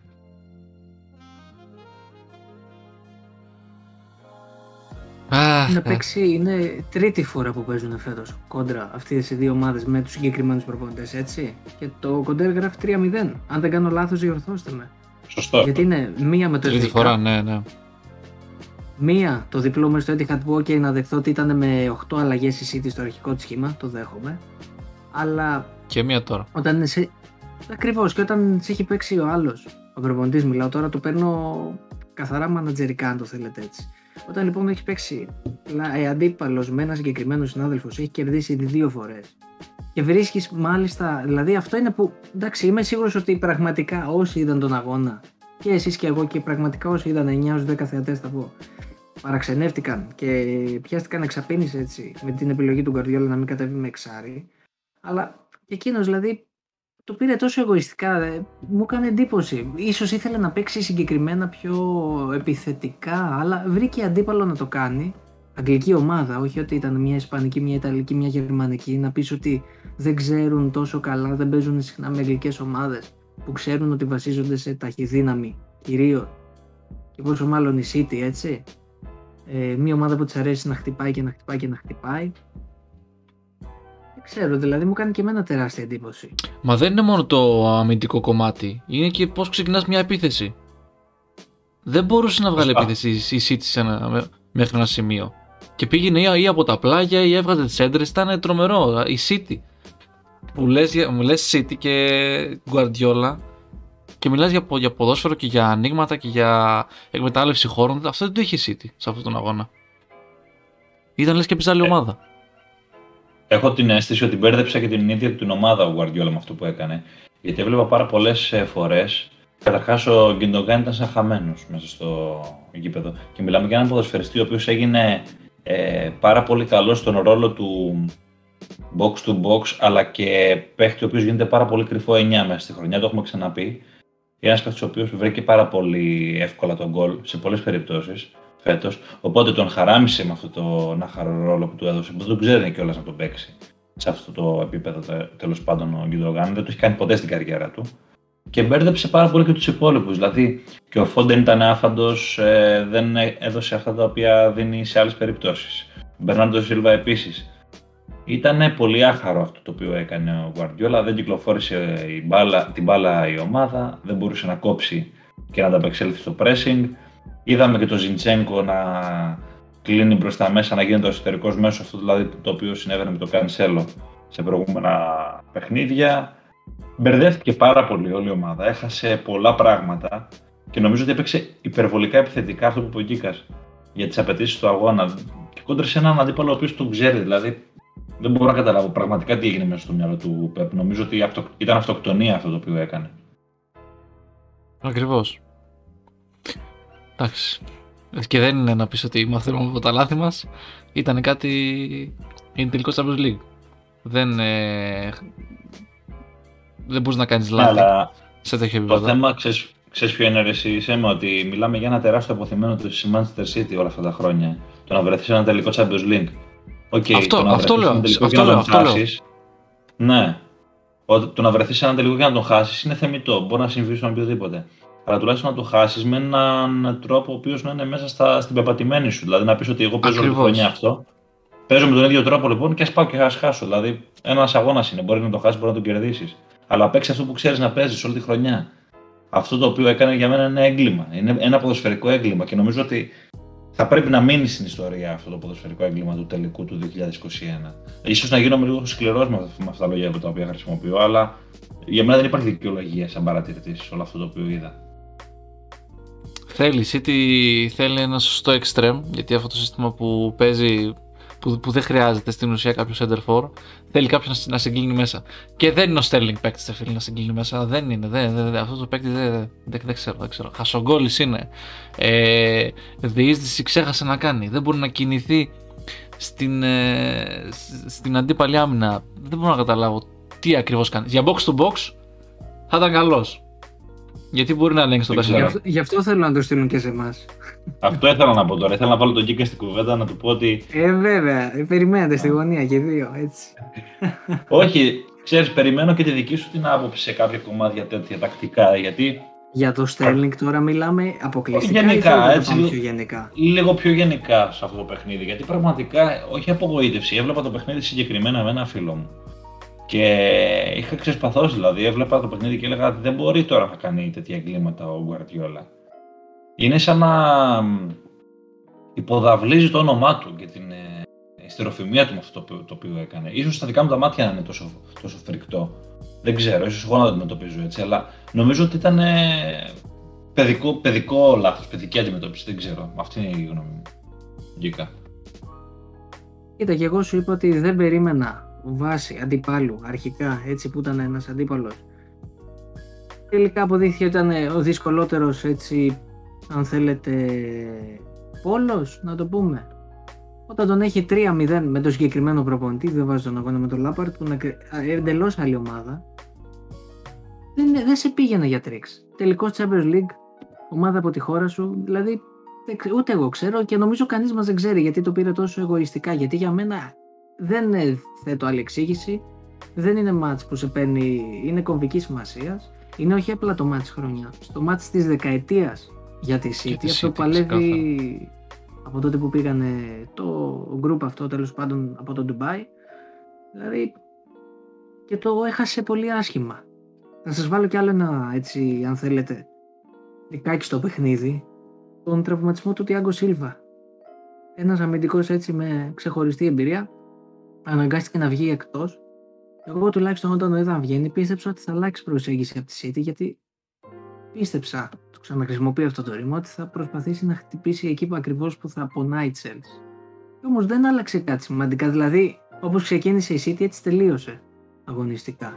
Ah, να παίξει, είναι τρίτη φορά που παίζουν φέτος κόντρα αυτές οι δύο ομάδες με τους συγκεκριμένους προπονητές, έτσι. Και το κοντέρ γράφει τρία μηδέν. Αν δεν κάνω λάθος, διορθώστε με. Σωστό. Γιατί είναι μία με το τρίτη εφ έι φορά, Cup, ναι, ναι. μία το διπλό μες στο Etihad που και να δεχθώ ότι ήταν με οκτώ αλλαγές η City στο αρχικό της σχήμα, το δέχομαι. Αλλά Και μία τώρα. όταν είναι σε... Ακριβώς, και όταν σε έχει παίξει ο άλλος, ο προπονητής μιλάω τώρα, το παίρνω καθαρά μανατζερικά αν το θέλετε έτσι. Όταν λοιπόν έχει παίξει αντίπαλος με ένα συγκεκριμένο συνάδελφο, έχει κερδίσει ήδη δύο φορές και βρίσκεις μάλιστα, δηλαδή αυτό είναι που, εντάξει, είμαι σίγουρος ότι πραγματικά όσοι είδαν τον αγώνα και εσείς και εγώ και πραγματικά όσοι είδαν εννιά στους δέκα θεατές θα πω, παραξενεύτηκαν και πιάστηκαν εξαπίνηση έτσι με την επιλογή του Guardiola να μην κατέβει με εξάρι, αλλά και εκείνος δηλαδή το πήρε τόσο εγωιστικά, δε, μου έκανε εντύπωση. Ίσως ήθελε να παίξει συγκεκριμένα πιο επιθετικά, αλλά βρήκε αντίπαλο να το κάνει. Αγγλική ομάδα, όχι ότι ήταν μια Ισπανική, μια Ιταλική, μια Γερμανική. Να πεις ότι δεν ξέρουν τόσο καλά, δεν παίζουν συχνά με αγγλικές ομάδες που ξέρουν ότι βασίζονται σε ταχυδύναμη κυρίως. Και πόσο μάλλον η City, έτσι. Ε, μια ομάδα που της αρέσει να χτυπάει και να χτυπάει και να χτυπάει. Ξέρω, δηλαδή μου κάνει και εμένα τεράστια εντύπωση. Μα δεν είναι μόνο το αμυντικό κομμάτι, είναι και πώς ξεκινάς μια επίθεση. Δεν μπορούσε να βγάλει επίθεση η City σε ένα, μέχρι ένα σημείο. Και πήγαινε ή από τα πλάγια ή έβγαζε τις έντρες, ήταν τρομερό. Η City. Που λες, μου λες City και Guardiola και μιλάς για, για ποδόσφαιρο και για ανοίγματα και για εκμετάλλευση χώρων. Αυτό δεν το είχε η City σε αυτόν τον αγώνα. Ήταν λες και πεις άλλη ομάδα. Έχω την αίσθηση ότι μπέρδεψα και την ίδια την ομάδα ο Guardiola με αυτό που έκανε. Γιατί έβλεπα πάρα πολλές φορές. Καταρχάς, ο Γκιντογκάν ήταν σαν χαμένος μέσα στο γήπεδο. Και μιλάμε για έναν ποδοσφαιριστή ο οποίος έγινε ε, πάρα πολύ καλό στον ρόλο του box to box, αλλά και παίχτη ο οποίος γίνεται πάρα πολύ κρυφό εννιά μέσα στη χρονιά. Το έχουμε ξαναπεί. Είναι ένας παίχτης ο οποίος βρήκε πάρα πολύ εύκολα τον γκολ σε πολλές περιπτώσεις φέτος. Οπότε τον χαράμισε με αυτό τον άχαρο ρόλο που του έδωσε. Δεν τον ξέρει κιόλας να τον παίξει σε αυτό το επίπεδο, τέλος πάντων, ο Γκιντογκάν. Δεν το έχει κάνει ποτέ στην καριέρα του. Και μπέρδεψε πάρα πολύ και τους υπόλοιπους. Δηλαδή και ο Φόντεν ήταν άφαντος, ε, δεν έδωσε αυτά τα οποία δίνει σε άλλες περιπτώσεις. Ο Μπερνάρντο Σίλβα επίσης. Ήταν πολύ άχαρο αυτό το οποίο έκανε ο Guardiola. Δεν κυκλοφόρησε η μπάλα, την μπάλα η ομάδα, δεν μπορούσε να κόψει και να ανταπεξέλθει στο pressing. Είδαμε και τον Ζιντσένκο να κλείνει μπροστά μέσα, να γίνεται ο εσωτερικός μέσος, αυτό δηλαδή το οποίο συνέβαινε με το Κανσέλο σε προηγούμενα παιχνίδια. Μπερδεύτηκε πάρα πολύ όλη η ομάδα, έχασε πολλά πράγματα και νομίζω ότι έπαιξε υπερβολικά επιθετικά αυτό που είπε ο Γκίκας για τις απαιτήσεις του αγώνα. Και κόντρεσε έναν αντίπαλο ο οποίος τον ξέρει, δηλαδή δεν μπορώ να καταλάβω πραγματικά τι έγινε μέσα στο μυαλό του Πεπ. Νομίζω ότι αυτο... ήταν αυτοκτονία αυτό το οποίο έκανε. Ακριβώς. Εντάξει. Και δεν είναι να πεις ότι μαθαίνουμε από τα λάθη μας. Ήταν κάτι. Είναι τελικό Champions League. Δεν. Ε... Δεν μπορείς να κάνεις λάθη. Αλλά σε τέτοιο επίπεδο. Το θέμα, ξέρεις, ξέρεις ποιο είναι, εσύ, Σέμα, ότι μιλάμε για ένα τεράστιο αποθυμένο του Manchester City όλα αυτά τα χρόνια. Το να βρεθείς σε ένα τελικό Champions League. Okay, αυτό, το να αυτό λέω. Αυτό, αυτό λέω. Αυτό λέω. Ναι. Το να βρεθείς σε έναν τελικό και να τον χάσεις είναι θεμιτό. Μπορεί να συμβεί στον οποιοδήποτε. Αλλά τουλάχιστον να το χάσεις με έναν τρόπο ο οποίος να είναι μέσα στα, στην πεπατημένη σου. Δηλαδή να πεις ότι εγώ παίζω όλη τη χρονιά αυτό. Παίζω με τον ίδιο τρόπο λοιπόν και ας πάω και ας χάσω. Δηλαδή ένας αγώνας είναι. Μπορεί να το χάσεις, μπορεί να τον κερδίσεις. Αλλά παίξεις αυτό που ξέρεις να παίζεις όλη τη χρονιά. Αυτό το οποίο έκανε για μένα είναι έγκλημα. Είναι ένα ποδοσφαιρικό έγκλημα και νομίζω ότι θα πρέπει να μείνει στην ιστορία αυτό το ποδοσφαιρικό έγκλημα του τελικού του δύο χιλιάδες είκοσι ένα. Ίσως να γίνομαι λίγο σκληρός με αυτά τα λόγια τα οποία χρησιμοποιώ, αλλά για μένα δεν υπάρχει δικαιολογία σαν παρατηρητής σε όλο αυτό το οποίο είδα. Θέλει, City θέλει ένα σωστό extreme, γιατί αυτό το σύστημα που παίζει που, που δεν χρειάζεται στην ουσία κάποιο center for. Θέλει κάποιο να, να συγκλίνει μέσα. Και δεν είναι ο Sterling παίκτη, δεν θέλει να συγκλίνει μέσα. Δεν είναι. Δεν, δεν, δεν, αυτό το παίκτη δεν, δεν, δεν ξέρω. Δεν ξέρω. Χασογκόλης είναι. Ε, διείσδυση ξέχασε να κάνει. Δεν μπορεί να κινηθεί στην, ε, στην αντίπαλη άμυνα. Δεν μπορώ να καταλάβω τι ακριβώς κάνει. Για box to box θα ήταν καλός. Γιατί μπορεί να ελέγξει το παιχνίδι. Γι' αυτό θέλω να το στείλουν και σε εμάς. Αυτό ήθελα να πω τώρα. Ήθελα να βάλω τον Κίκα στην κουβέντα να του πω ότι. Ε, βέβαια. Περιμένετε στη γωνία και δύο, έτσι. Όχι, ξέρεις, περιμένω και τη δική σου την άποψη σε κάποια κομμάτια τέτοια τακτικά. Γιατί. Για το Sterling τώρα μιλάμε αποκλειστικά. Γενικά, ή έτσι. πιο γενικά. Λίγο πιο γενικά σε αυτό το παιχνίδι. Γιατί πραγματικά, όχι απογοήτευση. Έβλεπα το παιχνίδι συγκεκριμένα με ένα φίλο μου. Και είχα ξεσπαθώσει, δηλαδή. Έβλεπα το παιχνίδι και έλεγα ότι δεν μπορεί τώρα να κάνει τέτοια εγκλήματα ο Γκουαρδιόλα. Είναι σαν να υποδαβλίζει το όνομά του και την ιστεροφημία του με αυτό το, το οποίο έκανε. Ίσως στα δικά μου τα μάτια να είναι τόσο, τόσο φρικτό. Δεν ξέρω, ίσως εγώ να το αντιμετωπίζω έτσι, αλλά νομίζω ότι ήταν παιδικό, παιδικό λάθος, παιδική αντιμετώπιση. Δεν ξέρω. Αυτή είναι η γνώμη μου. Γκίκα. Κοίτα, και εγώ σου είπα ότι δεν περίμενα βάση αντιπάλου αρχικά, έτσι που ήταν ένας αντίπαλος. Τελικά αποδείχθηκε ότι ήταν ο δυσκολότερος, έτσι, αν θέλετε, πόλος, να το πούμε. Όταν τον έχει τρία μηδέν με το συγκεκριμένο προπονητή, δεν βάζει τον αγώνα με τον Λάπαρτ, που είναι εντελώς άλλη ομάδα, δεν, δεν σε πήγαινε για τρίξ. Τελικός Champions League, ομάδα από τη χώρα σου, δηλαδή ούτε εγώ ξέρω και νομίζω κανείς μας δεν ξέρει γιατί το πήρε τόσο εγωιστικά. Γιατί για μένα δεν θέτω άλλη εξήγηση, δεν είναι μάτς που σε παίρνει, είναι κομβικής σημασίας, είναι όχι απλά το μάτς χρονιά, στο μάτς της δεκαετίας για τη City, αυτό που παλεύει από τότε που πήγανε το group αυτό, τέλος πάντων, από το Ντουμπάι, δηλαδή, και το έχασε πολύ άσχημα. Θα σας βάλω κι άλλο ένα, έτσι, αν θέλετε, δικάκι στο παιχνίδι, τον τραυματισμό του Τιάγκο Σίλβα. Ένας αμυντικός, έτσι, με ξεχωριστή εμπειρία, αναγκάστηκε να βγει εκτός. Εγώ τουλάχιστον όταν το είδα να βγαίνει, πίστεψα ότι θα αλλάξει προσέγγιση από τη City, γιατί πίστεψα, το ξαναχρησιμοποιώ αυτό το ρήμα, ότι θα προσπαθήσει να χτυπήσει εκεί που ακριβώς που θα πονάει η Chelsea. Και όμως δεν άλλαξε κάτι σημαντικά, δηλαδή όπως ξεκίνησε η City, έτσι τελείωσε αγωνιστικά.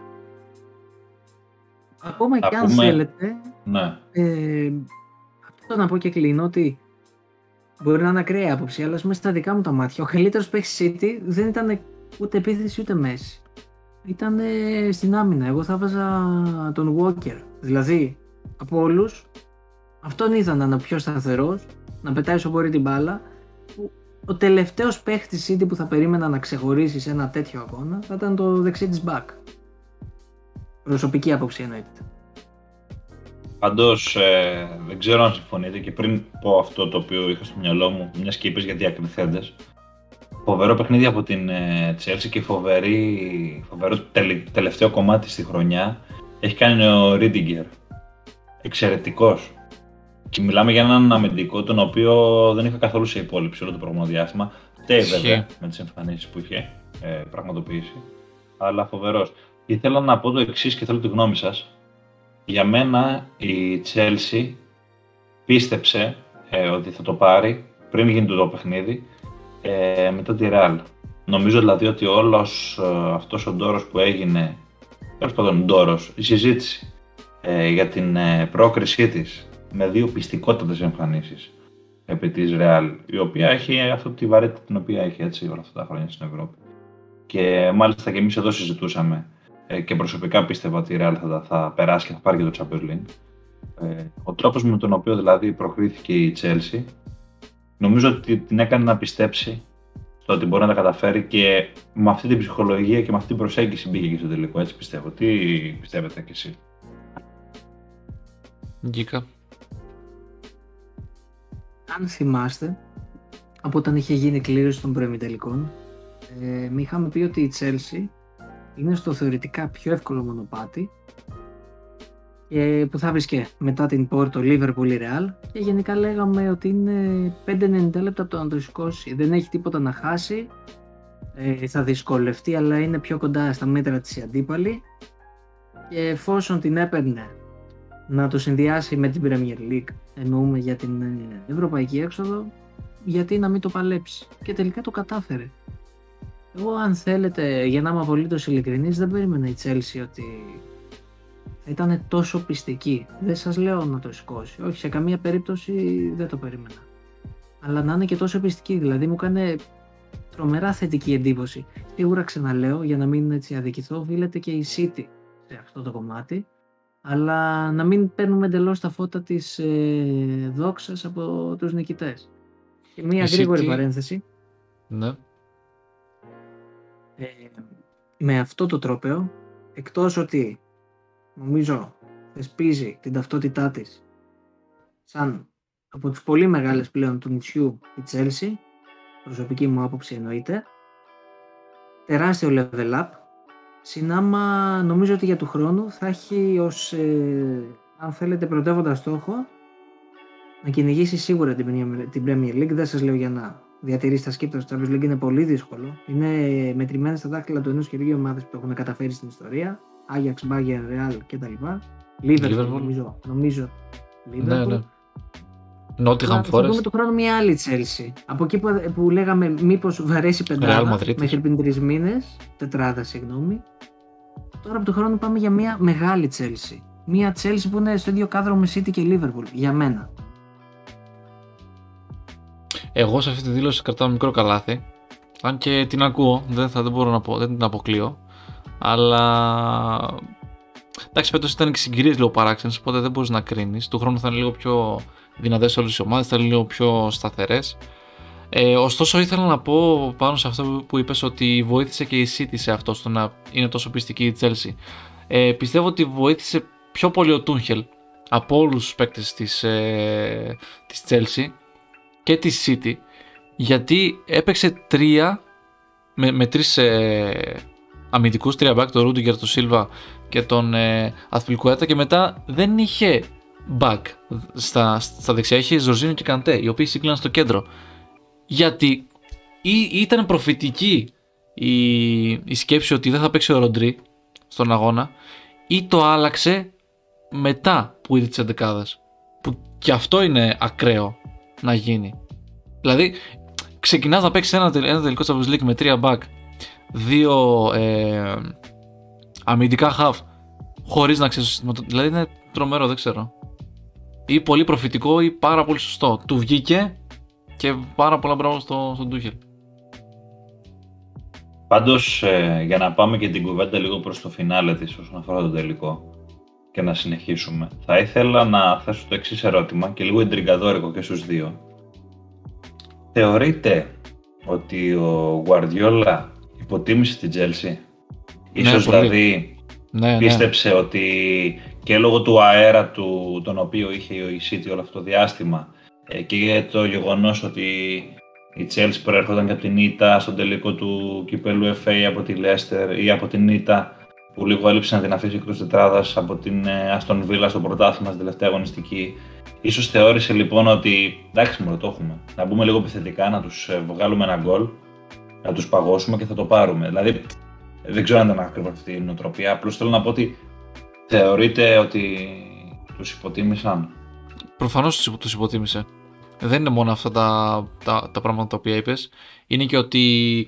Ακόμα και αν πούμε... θέλετε, ναι. ε, αυτό να πω και κλείνω, ότι μπορεί να είναι ακραία άποψη, αλλά μέσα στα δικά μου τα μάτια, ο καλύτερος παίκτης City δεν ήταν ούτε επίθεση ούτε μέση. Ήταν στην άμυνα. Εγώ θα βάζα τον Walker. Δηλαδή, από όλους, αυτόν είδα να είναι ο πιο σταθερός, να πετάει όσο μπορεί την μπάλα. Ο τελευταίος παίκτης City που θα περίμενα να ξεχωρίσει σε ένα τέτοιο αγώνα θα ήταν το δεξί της back. Προσωπική άποψη εννοείται. Πάντως, ε, δεν ξέρω αν συμφωνείτε, και πριν πω αυτό το οποίο είχα στο μυαλό μου, μιας και είπες για διακριθέντες, φοβερό παιχνίδι από την Chelsea και φοβερή, φοβερό τελε, τελευταίο κομμάτι στη χρονιά έχει κάνει ο Ρίντιγκερ. Εξαιρετικός. Και μιλάμε για έναν αμυντικό τον οποίο δεν είχα καθόλου σε υπόλοιψη όλο το προηγούμενο διάστημα. Φταίει βέβαια με τις εμφανίσεις που είχε ε, πραγματοποιήσει, αλλά φοβερός. Ήθελα να πω το εξής και θέλω τη γνώμη σας. Για μένα η Chelsea πίστεψε ε, ότι θα το πάρει πριν γίνει το παιχνίδι, ε, μετά τη Real. Νομίζω δηλαδή ότι όλος ε, αυτός ο ντόρος που έγινε, τέλος πάντων ντόρος, η συζήτηση ε, για την ε, πρόκρισή της με δύο πιστικότατες εμφανίσεις επί της Real, η οποία έχει αυτή τη βαρύτητα την οποία έχει έτσι όλα αυτά τα χρόνια στην Ευρώπη. Και μάλιστα και εμείς εδώ συζητούσαμε ε, και προσωπικά πίστευα ότι η Real θα, θα περάσει και θα πάρει και το Champions League. Ε, ο τρόπος με τον οποίο δηλαδή προκρίθηκε η Chelsea, νομίζω ότι την έκανε να πιστέψει στο ότι μπορεί να τα καταφέρει και με αυτή την ψυχολογία και με αυτή την προσέγγιση μπήκε και στο τελικό. Έτσι πιστεύω. Τι πιστεύετε κι εσύ? Γκίκα. Αν θυμάστε, από όταν είχε γίνει κλήρωση των προημιτελικών, ε, με είχαμε πει ότι η Chelsea είναι στο θεωρητικά πιο εύκολο μονοπάτι και που θα βρίσκε μετά την Porto, Liverpool ή Real, και γενικά λέγαμε ότι είναι πέντε ενενήντα λεπτά από το να το σηκώσει, δεν έχει τίποτα να χάσει, ε, θα δυσκολευτεί αλλά είναι πιο κοντά στα μέτρα της η αντίπαλη, και εφόσον την έπαιρνε να το συνδυάσει με την Premier League, εννοούμε για την ευρωπαϊκή έξοδο, γιατί να μην το παλέψει, και τελικά το κατάφερε. Εγώ, αν θέλετε, για να είμαι απολύτως ειλικρινής, δεν περίμενα η Chelsea ότι θα ήταν τόσο πιστική. Δεν σας λέω να το σηκώσει. Όχι, σε καμία περίπτωση δεν το περίμενα. Αλλά να είναι και τόσο πιστική, δηλαδή μου έκανε τρομερά θετική εντύπωση. Σίγουρα, ξαναλέω, για να μην έτσι αδικηθώ, οφείλεται και η City σε αυτό το κομμάτι. Αλλά να μην παίρνουμε εντελώς τα φώτα της ε, δόξας από τους νικητές. Και μία Η γρήγορη City- παρένθεση. Ναι. Ε, με αυτό το τρόπαιο, εκτός ότι νομίζω θεσπίζει την ταυτότητά της σαν από τις πολύ μεγάλες πλέον του νησιού η Chelsea, προσωπική μου άποψη εννοείται, τεράστιο level up, συνάμα νομίζω ότι για του χρόνου θα έχει ως, ε, αν θέλετε, πρωτεύοντα στόχο να κυνηγήσει σίγουρα την, Premier- την Premier League. Δεν σας λέω για να διατηρήσει τα σκύπτρα στο Champions League, είναι πολύ δύσκολο. Είναι μετρημένες στα δάχτυλα του ενός χεριού ομάδες που το έχουν καταφέρει στην ιστορία. Ajax, Bayern, Real κτλ. Liverpool, Liverpool. νομίζω. νομίζω Liverpool. Ναι, ναι. Nottingham Θα δούμε Forest. του χρόνου μια άλλη Chelsea. Από εκεί που, που λέγαμε μήπως βαρέσει Real πεντάδα Madrid. μέχρι πριν τρεις μήνες, τετράδα συγγνώμη. Τώρα από του χρόνου πάμε για μια μεγάλη Chelsea. Μια Chelsea που είναι στο ίδιο κάδρο με City και Liverpool, για μένα. Εγώ σε αυτή τη δήλωση κρατάω μικρό καλάθι. Αν και την ακούω, δεν, θα, δεν μπορώ να πω, δεν την αποκλείω. Αλλά. Εντάξει, φέτος ήταν και συγκυρίες λίγο παράξενες, οπότε δεν μπορείς να κρίνεις. Του χρόνου θα είναι λίγο πιο δυνατές όλες οι ομάδες, θα είναι λίγο πιο σταθερές. Ε, ωστόσο, ήθελα να πω πάνω σε αυτό που είπες ότι βοήθησε και η City σε αυτό, στο να είναι τόσο πιστική η Chelsea. Ε, πιστεύω ότι βοήθησε πιο πολύ ο Tuchel από όλους τους παίκτες της, ε, της Chelsea και της City, γιατί έπαιξε τρία με, με τρεις ε, αμυντικούς, τρία back, τον Rudiger, τον Silva και τον ε, Azpilicueta, και μετά δεν είχε back στα, στα δεξιά, είχε Ζορζίνο και Καντέ, οι οποίοι σύγκλιναν στο κέντρο. Γιατί ή, ή ήταν προφητική η, η σκέψη ότι δεν θα παίξει ο Ροντρί στον αγώνα, ή το άλλαξε μετά που είδε τις εντεκάδες, που και αυτό είναι ακραίο να γίνει. Δηλαδή ξεκινάς να παίξεις ένα, ένα τελικό Champions League με τρία back, δύο ε, αμυντικά half, χωρίς να ξέρεις το σύστημα. Δηλαδή είναι τρομερό, δεν ξέρω. Ή πολύ προφητικό ή πάρα πολύ σωστό. Του βγήκε και πάρα πολλά μπράβο στο, στον Tuchel. Πάντως, ε, για να πάμε και την κουβέντα λίγο προς το φινάλε της όσον αφορά το τελικό και να συνεχίσουμε, θα ήθελα να θέσω το εξής ερώτημα και λίγο εντριγκαδόρικο και στους δύο. Θεωρείτε ότι ο Guardiola υποτίμησε την Chelsea? Ίσως πολύ. δηλαδή Ναι, πίστεψε ναι. ότι και λόγω του αέρα του, τον οποίο είχε η City όλο αυτό το διάστημα, ε, και για το γεγονός ότι η Chelsea προέρχονταν και από την ήττα στον τελικό του κυπέλου εφ έι από τη Leicester, ή από την ήττα που λίγο έλειψε να την αφήσει εκτός τετράδας από την Aston Villa στο πρωτάθλημα στην τελευταία αγωνιστική. Ίσως θεώρησε λοιπόν ότι εντάξει, μωρέ, το έχουμε. Να μπούμε λίγο επιθετικά, να τους βγάλουμε ένα γκολ, να τους παγώσουμε και θα το πάρουμε. Δηλαδή, δεν ξέρω αν ήταν ακριβώς αυτή η νοοτροπία. Απλώς θέλω να πω ότι θεωρείτε ότι τους υποτίμησαν? Προφανώς τους υποτίμησε. Δεν είναι μόνο αυτά τα, τα, τα πράγματα τα οποία είπες. Είναι και ότι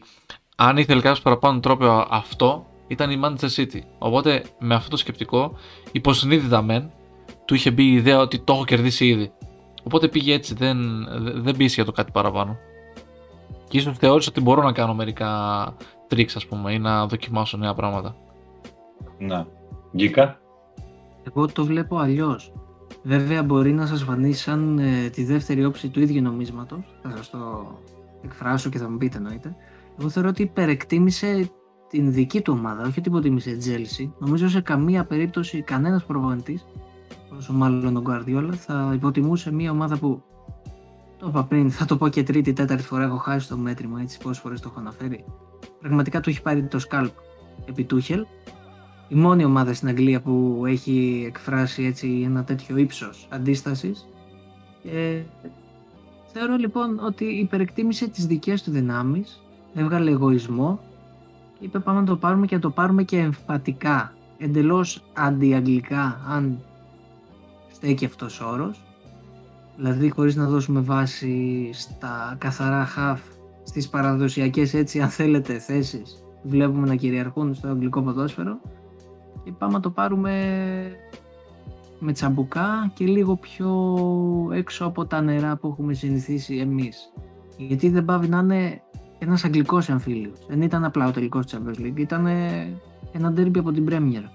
αν ήθελε κάποιος παραπάνω τρόπο, αυτό ήταν η Manchester City. Οπότε με αυτό το σκεπτικό, υποσυνείδητα μεν, του είχε μπει η ιδέα ότι το έχω κερδίσει ήδη. Οπότε πήγε έτσι, δεν, δεν πίεσε για το κάτι παραπάνω. Και ίσως θεώρησε ότι μπορώ να κάνω μερικά tricks, ας πούμε, ή να δοκιμάσω νέα πράγματα. Ναι. Γκίκα. Εγώ το βλέπω αλλιώς. Βέβαια μπορεί να σας φανεί σαν ε, τη δεύτερη όψη του ίδιου νομίσματος. Θα σας το εκφράσω και θα μου πείτε εννοείται. Εγώ θεωρώ ότι υπερεκτίμησε την δική του ομάδα, όχι ότι υποτίμησε Chelsea. Νομίζω σε καμία περίπτωση κανένας προπονητής, όσο μάλλον ο Guardiola, θα υποτιμούσε μια ομάδα που, το είπα πριν, θα το πω και τρίτη, τέταρτη φορά, έχω χάσει το μέτρημα, έτσι πόσες φορές το έχω αναφέρει. Πραγματικά του έχει πάρει το σκάλπ επί Tuchel. Η μόνη ομάδα στην Αγγλία που έχει εκφράσει έτσι ένα τέτοιο ύψος αντίστασης. Και θεωρώ λοιπόν ότι υπερεκτίμησε τις δικές του δυνάμεις, έβγαλε εγωισμό και είπε πάμε να το πάρουμε και να το πάρουμε και εμφατικά, εντελώς αντιαγγλικά, αν στέκει αυτός ο όρος. Δηλαδή χωρίς να δώσουμε βάση στα καθαρά half στις παραδοσιακές, έτσι αν θέλετε, θέσεις που βλέπουμε να κυριαρχούν στο αγγλικό ποδόσφαιρο και πάμε να το πάρουμε με τσαμπουκά και λίγο πιο έξω από τα νερά που έχουμε συνηθίσει εμείς. Γιατί δεν πάβει να είναι ένας αγγλικός εμφύλιος. Δεν ήταν απλά ο τελικός της Champions League, ήταν ένα ντέρμπι από την Premier.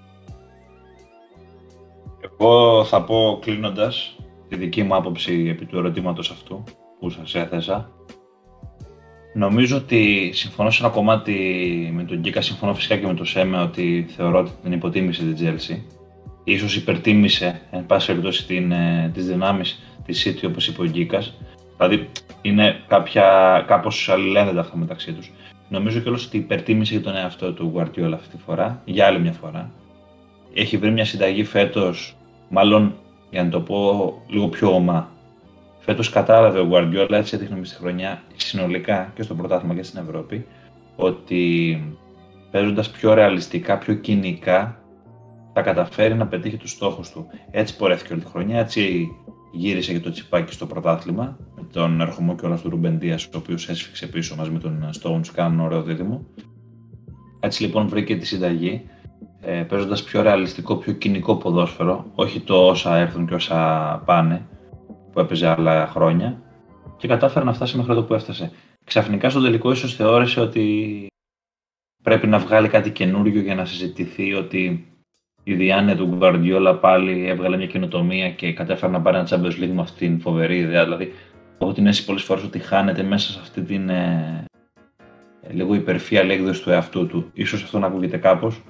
Εγώ θα πω κλείνοντας τη δική μου άποψη επί του ερωτήματος αυτού που σας έθεσα. Νομίζω ότι συμφωνώ σε ένα κομμάτι με τον Γκίκα, συμφωνώ φυσικά και με τον Σέμε ότι θεωρώ ότι την υποτίμησε την Chelsea. Ίσως υπερτίμησε, εν πάση περιπτώσει, τις δυνάμεις της City, όπως είπε ο Γκίκας. Δηλαδή είναι κάποια, κάπως αλληλένδετα αυτά μεταξύ τους. Νομίζω κιόλας ότι υπερτίμησε για τον εαυτό του Guardiola αυτή τη φορά, για άλλη μια φορά. Έχει βρει μια συνταγή φέτος, μάλλον για να το πω λίγο πιο ομά. Φέτος κατάλαβε ο Guardiola, έτσι έδειχνε μες τη χρονιά, συνολικά και στο πρωτάθλημα και στην Ευρώπη, ότι παίζοντας πιο ρεαλιστικά, πιο κοινικά, θα καταφέρει να πετύχει τους στόχους του. Έτσι πορεύτηκε όλη τη χρονιά, έτσι γύρισε και το τσιπάκι στο πρωτάθλημα, με τον ερχομό κιόλας του Ρούμπεν Ντίας, ο οποίος έσφιξε πίσω μαζί με τον Stones, κάνουν ωραίο δίδυμο. Έτσι λοιπόν βρήκε τη συνταγή, ε, παίζοντας πιο ρεαλιστικό, πιο κοινικό ποδόσφαιρο, όχι το όσα έρθουν και όσα πάνε, που έπαιζε άλλα χρόνια, και κατάφερε να φτάσει μέχρι εδώ που έφτασε. Ξαφνικά στο τελικό ίσως θεώρησε ότι πρέπει να βγάλει κάτι καινούριο για να συζητηθεί, ότι η διάνοια του Guardiola πάλι έβγαλε μια καινοτομία και κατέφερε να πάρει ένα Champions League με αυτήν την φοβερή ιδέα. Δηλαδή, έχω την αίσθηση πολλές φορές ότι χάνεται μέσα σε αυτή την ε, ε, λίγο υπερφύαλη έκδοση του εαυτού του. Ίσως αυτό να ακούγεται κάπως,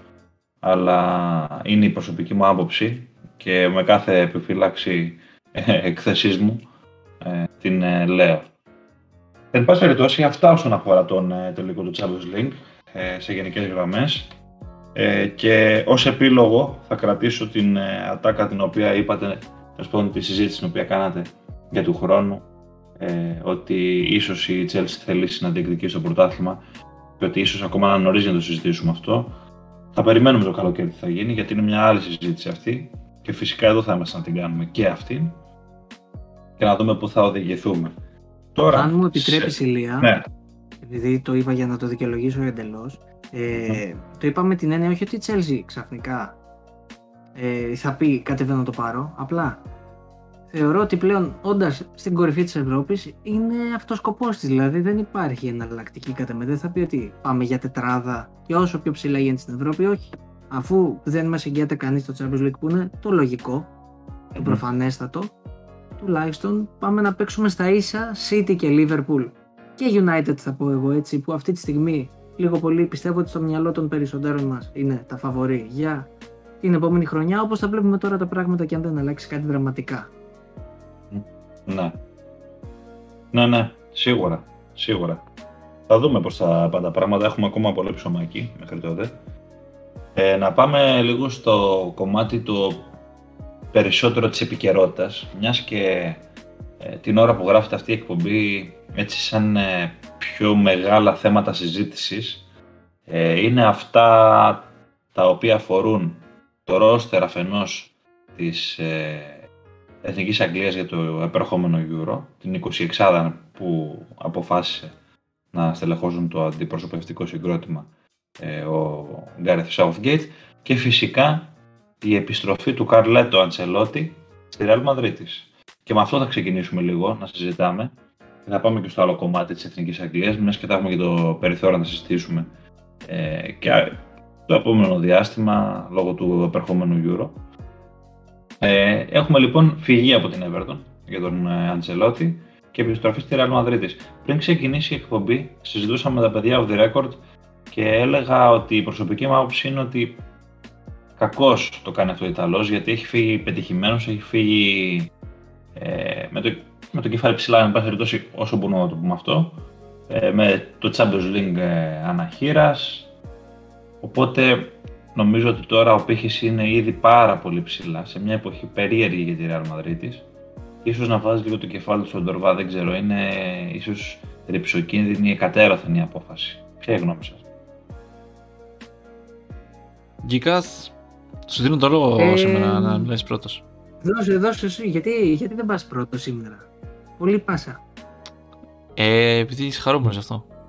αλλά είναι η προσωπική μου άποψη και με κάθε επιφύλαξη ε, εκθεσής μου ε, την ε, λέω. Εν πάση περιπτώσει, αυτά όσον αφορά τον ε, τελικό του Champions League ε, σε γενικές γραμμές. Ε, και ως επίλογο θα κρατήσω την ε, ατάκα την οποία είπατε, τέλος τη συζήτηση την οποία κάνατε για του χρόνου, ε, ότι ίσως η Chelsea θελήσει να διεκδικήσει το πρωτάθλημα και ότι ίσως ακόμα να νωρίς να το συζητήσουμε αυτό. Θα περιμένουμε το καλοκαίρι τι θα γίνει, γιατί είναι μια άλλη συζήτηση αυτή και φυσικά εδώ θα είμαστε να την κάνουμε και αυτή και να δούμε πού θα οδηγηθούμε. Τώρα, αν μου επιτρέπεις, σε... Ηλία, ναι. επειδή το είπα για να το δικαιολογήσω εντελώς, ε, mm. το είπα με την έννοια όχι ότι η Chelsea ξαφνικά ε, θα πει κατεβαίνω να το πάρω, απλά θεωρώ ότι πλέον όντας στην κορυφή της Ευρώπης είναι αυτός ο σκοπός της, δηλαδή δεν υπάρχει εναλλακτική κατά με, δεν θα πει ότι πάμε για τετράδα και όσο πιο ψηλά γίνεται στην Ευρώπη, όχι, αφού δεν μας εγγυάται κανείς το Champions League που είναι το λογικό, mm. το προφανέστατο, τουλάχιστον πάμε να παίξουμε στα ίσα City και Liverpool και United, θα πω εγώ έτσι, που αυτή τη στιγμή λίγο πολύ πιστεύω ότι στο μυαλό των περισσότερων μας είναι τα φαβορί για την επόμενη χρονιά, όπως θα βλέπουμε τώρα τα πράγματα και αν δεν αλλάξει κάτι δραματικά. Ναι. Ναι, ναι, σίγουρα, σίγουρα. Θα δούμε πώς θα πάνε τα πράγματα, έχουμε ακόμα πολύ ψωμάκι μέχρι τότε. Ε, να πάμε λίγο στο κομμάτι το περισσότερο της επικαιρότητας, μιας και ε, την ώρα που γράφεται αυτή η εκπομπή, έτσι σαν ε, πιο μεγάλα θέματα συζήτησης, ε, είναι αυτά τα οποία αφορούν το ρόστερ αφενός της ε, Εθνικής Αγγλίας για το επερχόμενο Euro, την εικοσιεξάδα που αποφάσισε να στελεχώσουν το αντιπροσωπευτικό συγκρότημα ε, ο Gareth Southgate, και φυσικά η επιστροφή του Καρλέτο Αντσελότη στη Real Madridis. Και με αυτό θα ξεκινήσουμε λίγο να συζητάμε και θα πάμε και στο άλλο κομμάτι της Εθνικής Αγγλίας, μιας και θα έχουμε και το περιθώριο να συζητήσουμε ε, και το επόμενο διάστημα λόγω του επερχόμενου Euro. Ε, έχουμε λοιπόν φυγή από την Everton για τον Αντσελότη και επιστροφή στη Real Madridis. Πριν ξεκινήσει η εκπομπή, συζητούσαμε με τα παιδιά off the record και έλεγα ότι η προσωπική μου άποψη είναι ότι κακώς το κάνει αυτό ο Ιταλός, γιατί έχει φύγει πετυχημένος, έχει φύγει ε, με, το, με το κεφάλι ψηλά, εν πάση περιπτώσει, όσο μπορούμε να το πούμε αυτό, ε, με το Champions League ε, αναχείρας. Οπότε νομίζω ότι τώρα ο πύχης είναι ήδη πάρα πολύ ψηλά, σε μια εποχή περίεργη για τη Real Madridis. Ίσως να βάζει λίγο το κεφάλι του στον Ντορβά, δεν ξέρω, είναι ίσως ρυψοκίνδυνη, εκατέρωθεν η απόφαση. Ποια είναι η γνώμη σας? Γκίκας, σου δίνω το λόγο ε, σήμερα να μιλάς πρώτος. Δώσε, δώσε εσύ, γιατί, γιατί δεν πας πρώτος σήμερα? Πολύ πάσα. Ε, επειδή είσαι χαρούμενος αυτό.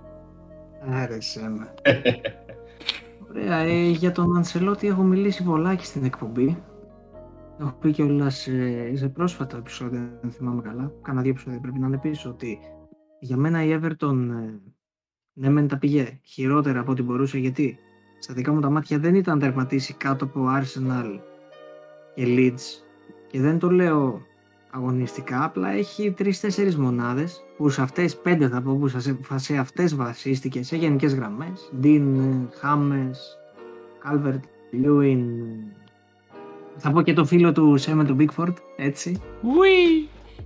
Άρεσε με. Ωραία, ε, για τον Αντσελότη έχω μιλήσει πολλάκι στην εκπομπή. Έχω πει κιόλας ε, σε πρόσφατα επεισόδια, δεν θυμάμαι καλά. Κάνα δύο επεισόδια πρέπει να είναι πίσω, ότι για μένα η Everton ε, ναι μεν τα πήγε χειρότερα από ό,τι μπορούσε, γιατί στα δικά μου τα μάτια δεν ήταν να τερματίσει κάτω από Arsenal και Leeds, και δεν το λέω αγωνιστικά, απλά έχει τρεις-τέσσερις μονάδες που σε αυτές, πέντε θα πω, που σε, σε αυτές βασίστηκε σε γενικές γραμμές. Dean, James, Calvert, Lewin, θα πω και το φίλο του Σέμεν του Bigford, έτσι. Ουί!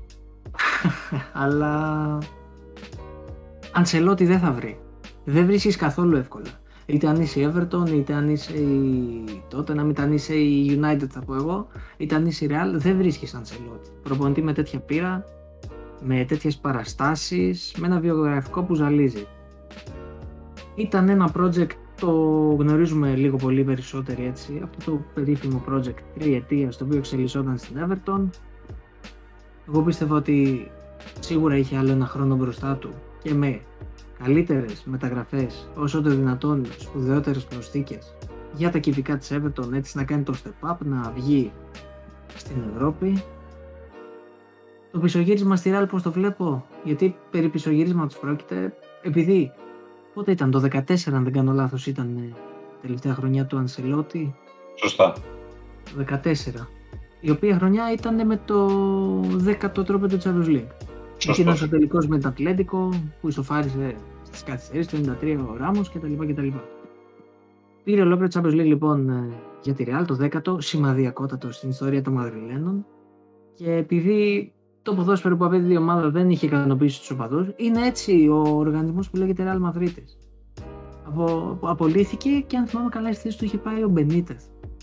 Αλλά Αντσελότη δεν θα βρει. Δεν βρίσκεις καθόλου εύκολα. Είτε αν είσαι η Everton, είτε αν είσαι η Tottenham, είτε αν είσαι η United θα πω εγώ, είτε αν είσαι η Real, δεν βρίσκεις Αντσελότη. Προπονητή με τέτοια πείρα, με τέτοιες παραστάσεις, με ένα βιογραφικό που ζαλίζει. Ήταν ένα project, το γνωρίζουμε λίγο πολύ περισσότεροι έτσι, αυτό το περίφημο project τριετίας, το οποίο εξελισσόταν στην Everton. Εγώ πίστευα ότι σίγουρα είχε άλλο ένα χρόνο μπροστά του και με καλύτερες μεταγραφές, όσο το δυνατόν σπουδαιότερες προσθήκες για τα κυβικά της Everton, έτσι να κάνει το step up, να βγει στην Ευρώπη. Το πισωγύρισμα στη Real πώς το βλέπω, γιατί περί πισωγύρισματος πρόκειται, επειδή πότε ήταν, το δεκατέσσερα αν δεν κάνω λάθος ήταν η τελευταία χρονιά του Ανσελότη. Σωστά. Το δεκατέσσερα, η οποία χρονιά ήταν με το δέκατο τρόπο του Champions League. Εκείνος ο τελικός με το Ατλέντικο που ισοφάρισε στις καθυστερήσεις του ενενήντα τρία ο Ράμος κτλ. κτλ. Πήρε ολόκληρο Champions League λοιπόν για τη Real, το δέκατο, σημαδιακότατο στην ιστορία των Μαδριλένων, και επειδή το ποδόσφαιρο που απέδιδε η ομάδα δεν είχε ικανοποιήσει τους οπαδούς, είναι έτσι ο οργανισμός που λέγεται Real Madrid. Από, απολύθηκε και αν θυμάμαι καλά στη θέση του είχε πάει ο Μπενίτεθ.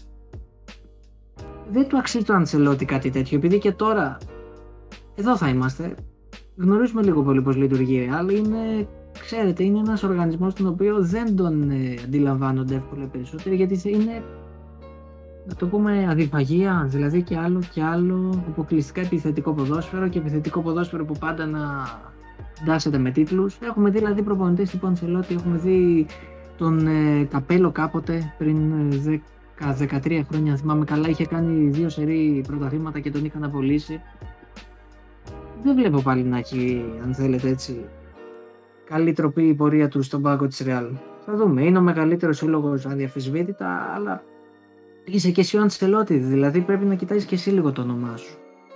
Δεν του αξίζει το Αντσελότη κάτι τέτοιο, επειδή και τώρα εδώ θα είμαστε. Γνωρίζουμε λίγο πολύ πώς λειτουργεί η Real. Είναι, ξέρετε, είναι ένας οργανισμός τον οποίο δεν τον ε, αντιλαμβάνονται εύκολα περισσότερο, γιατί είναι, να το πούμε, αδιφαγία, δηλαδή και άλλο και άλλο, αποκλειστικά επιθετικό ποδόσφαιρο και επιθετικό ποδόσφαιρο που πάντα να ντάσσεται με τίτλους. Έχουμε δει δηλαδή προπονητές τύπου Αντσελότη, έχουμε δει τον ε, Καπέλο κάποτε πριν ε, δέκα δεκατρία χρόνια, θυμάμαι καλά, είχε κάνει δύο σερί πρωταθλήματα και τον είχαν απολύσει. Δεν βλέπω πάλι να έχει, αν θέλετε έτσι, καλή τροπή η πορεία του στον πάγκο της Real. Θα δούμε, είναι ο μεγαλύτερος σύλλογος αδιαφυσβήτητα, αλλά είσαι και εσύ ο Αντσελότη, δηλαδή πρέπει να κοιτάζεις και εσύ λίγο το όνομά σου.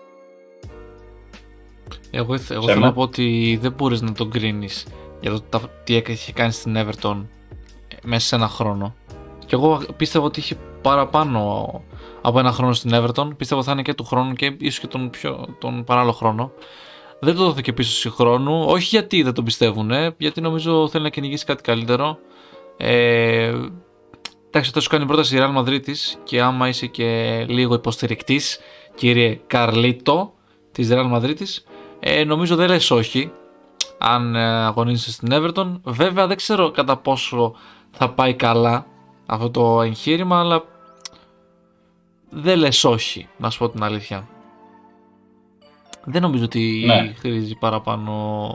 Εγώ, εγώ θέλω να πω ότι δεν μπορείς να τον κρίνεις για το τι είχε κάνει στην Everton μέσα σε ένα χρόνο. Και εγώ πίστευα ότι είχε παραπάνω από ένα χρόνο στην Everton. Πίστευα ότι θα είναι και του χρόνου και ίσως και τον, πιο, τον παράλληλο χρόνο. Δεν το δόθηκε πίσω σε χρόνου. Όχι γιατί δεν τον πιστεύουν, γιατί νομίζω θέλει να κυνηγήσει κάτι καλύτερο. Ε, εντάξει, θα σου κάνει πρόταση η Real Madrid και άμα είσαι και λίγο υποστηρικτής, κύριε Καρλίτο της Real Madrid, ε, νομίζω δεν λες όχι αν αγωνίζεσαι στην Everton. Βέβαια δεν ξέρω κατά πόσο θα πάει καλά αυτό το εγχείρημα, αλλά δεν λες όχι, να σου πω την αλήθεια. Δεν νομίζω ότι ναι. χρήζει παραπάνω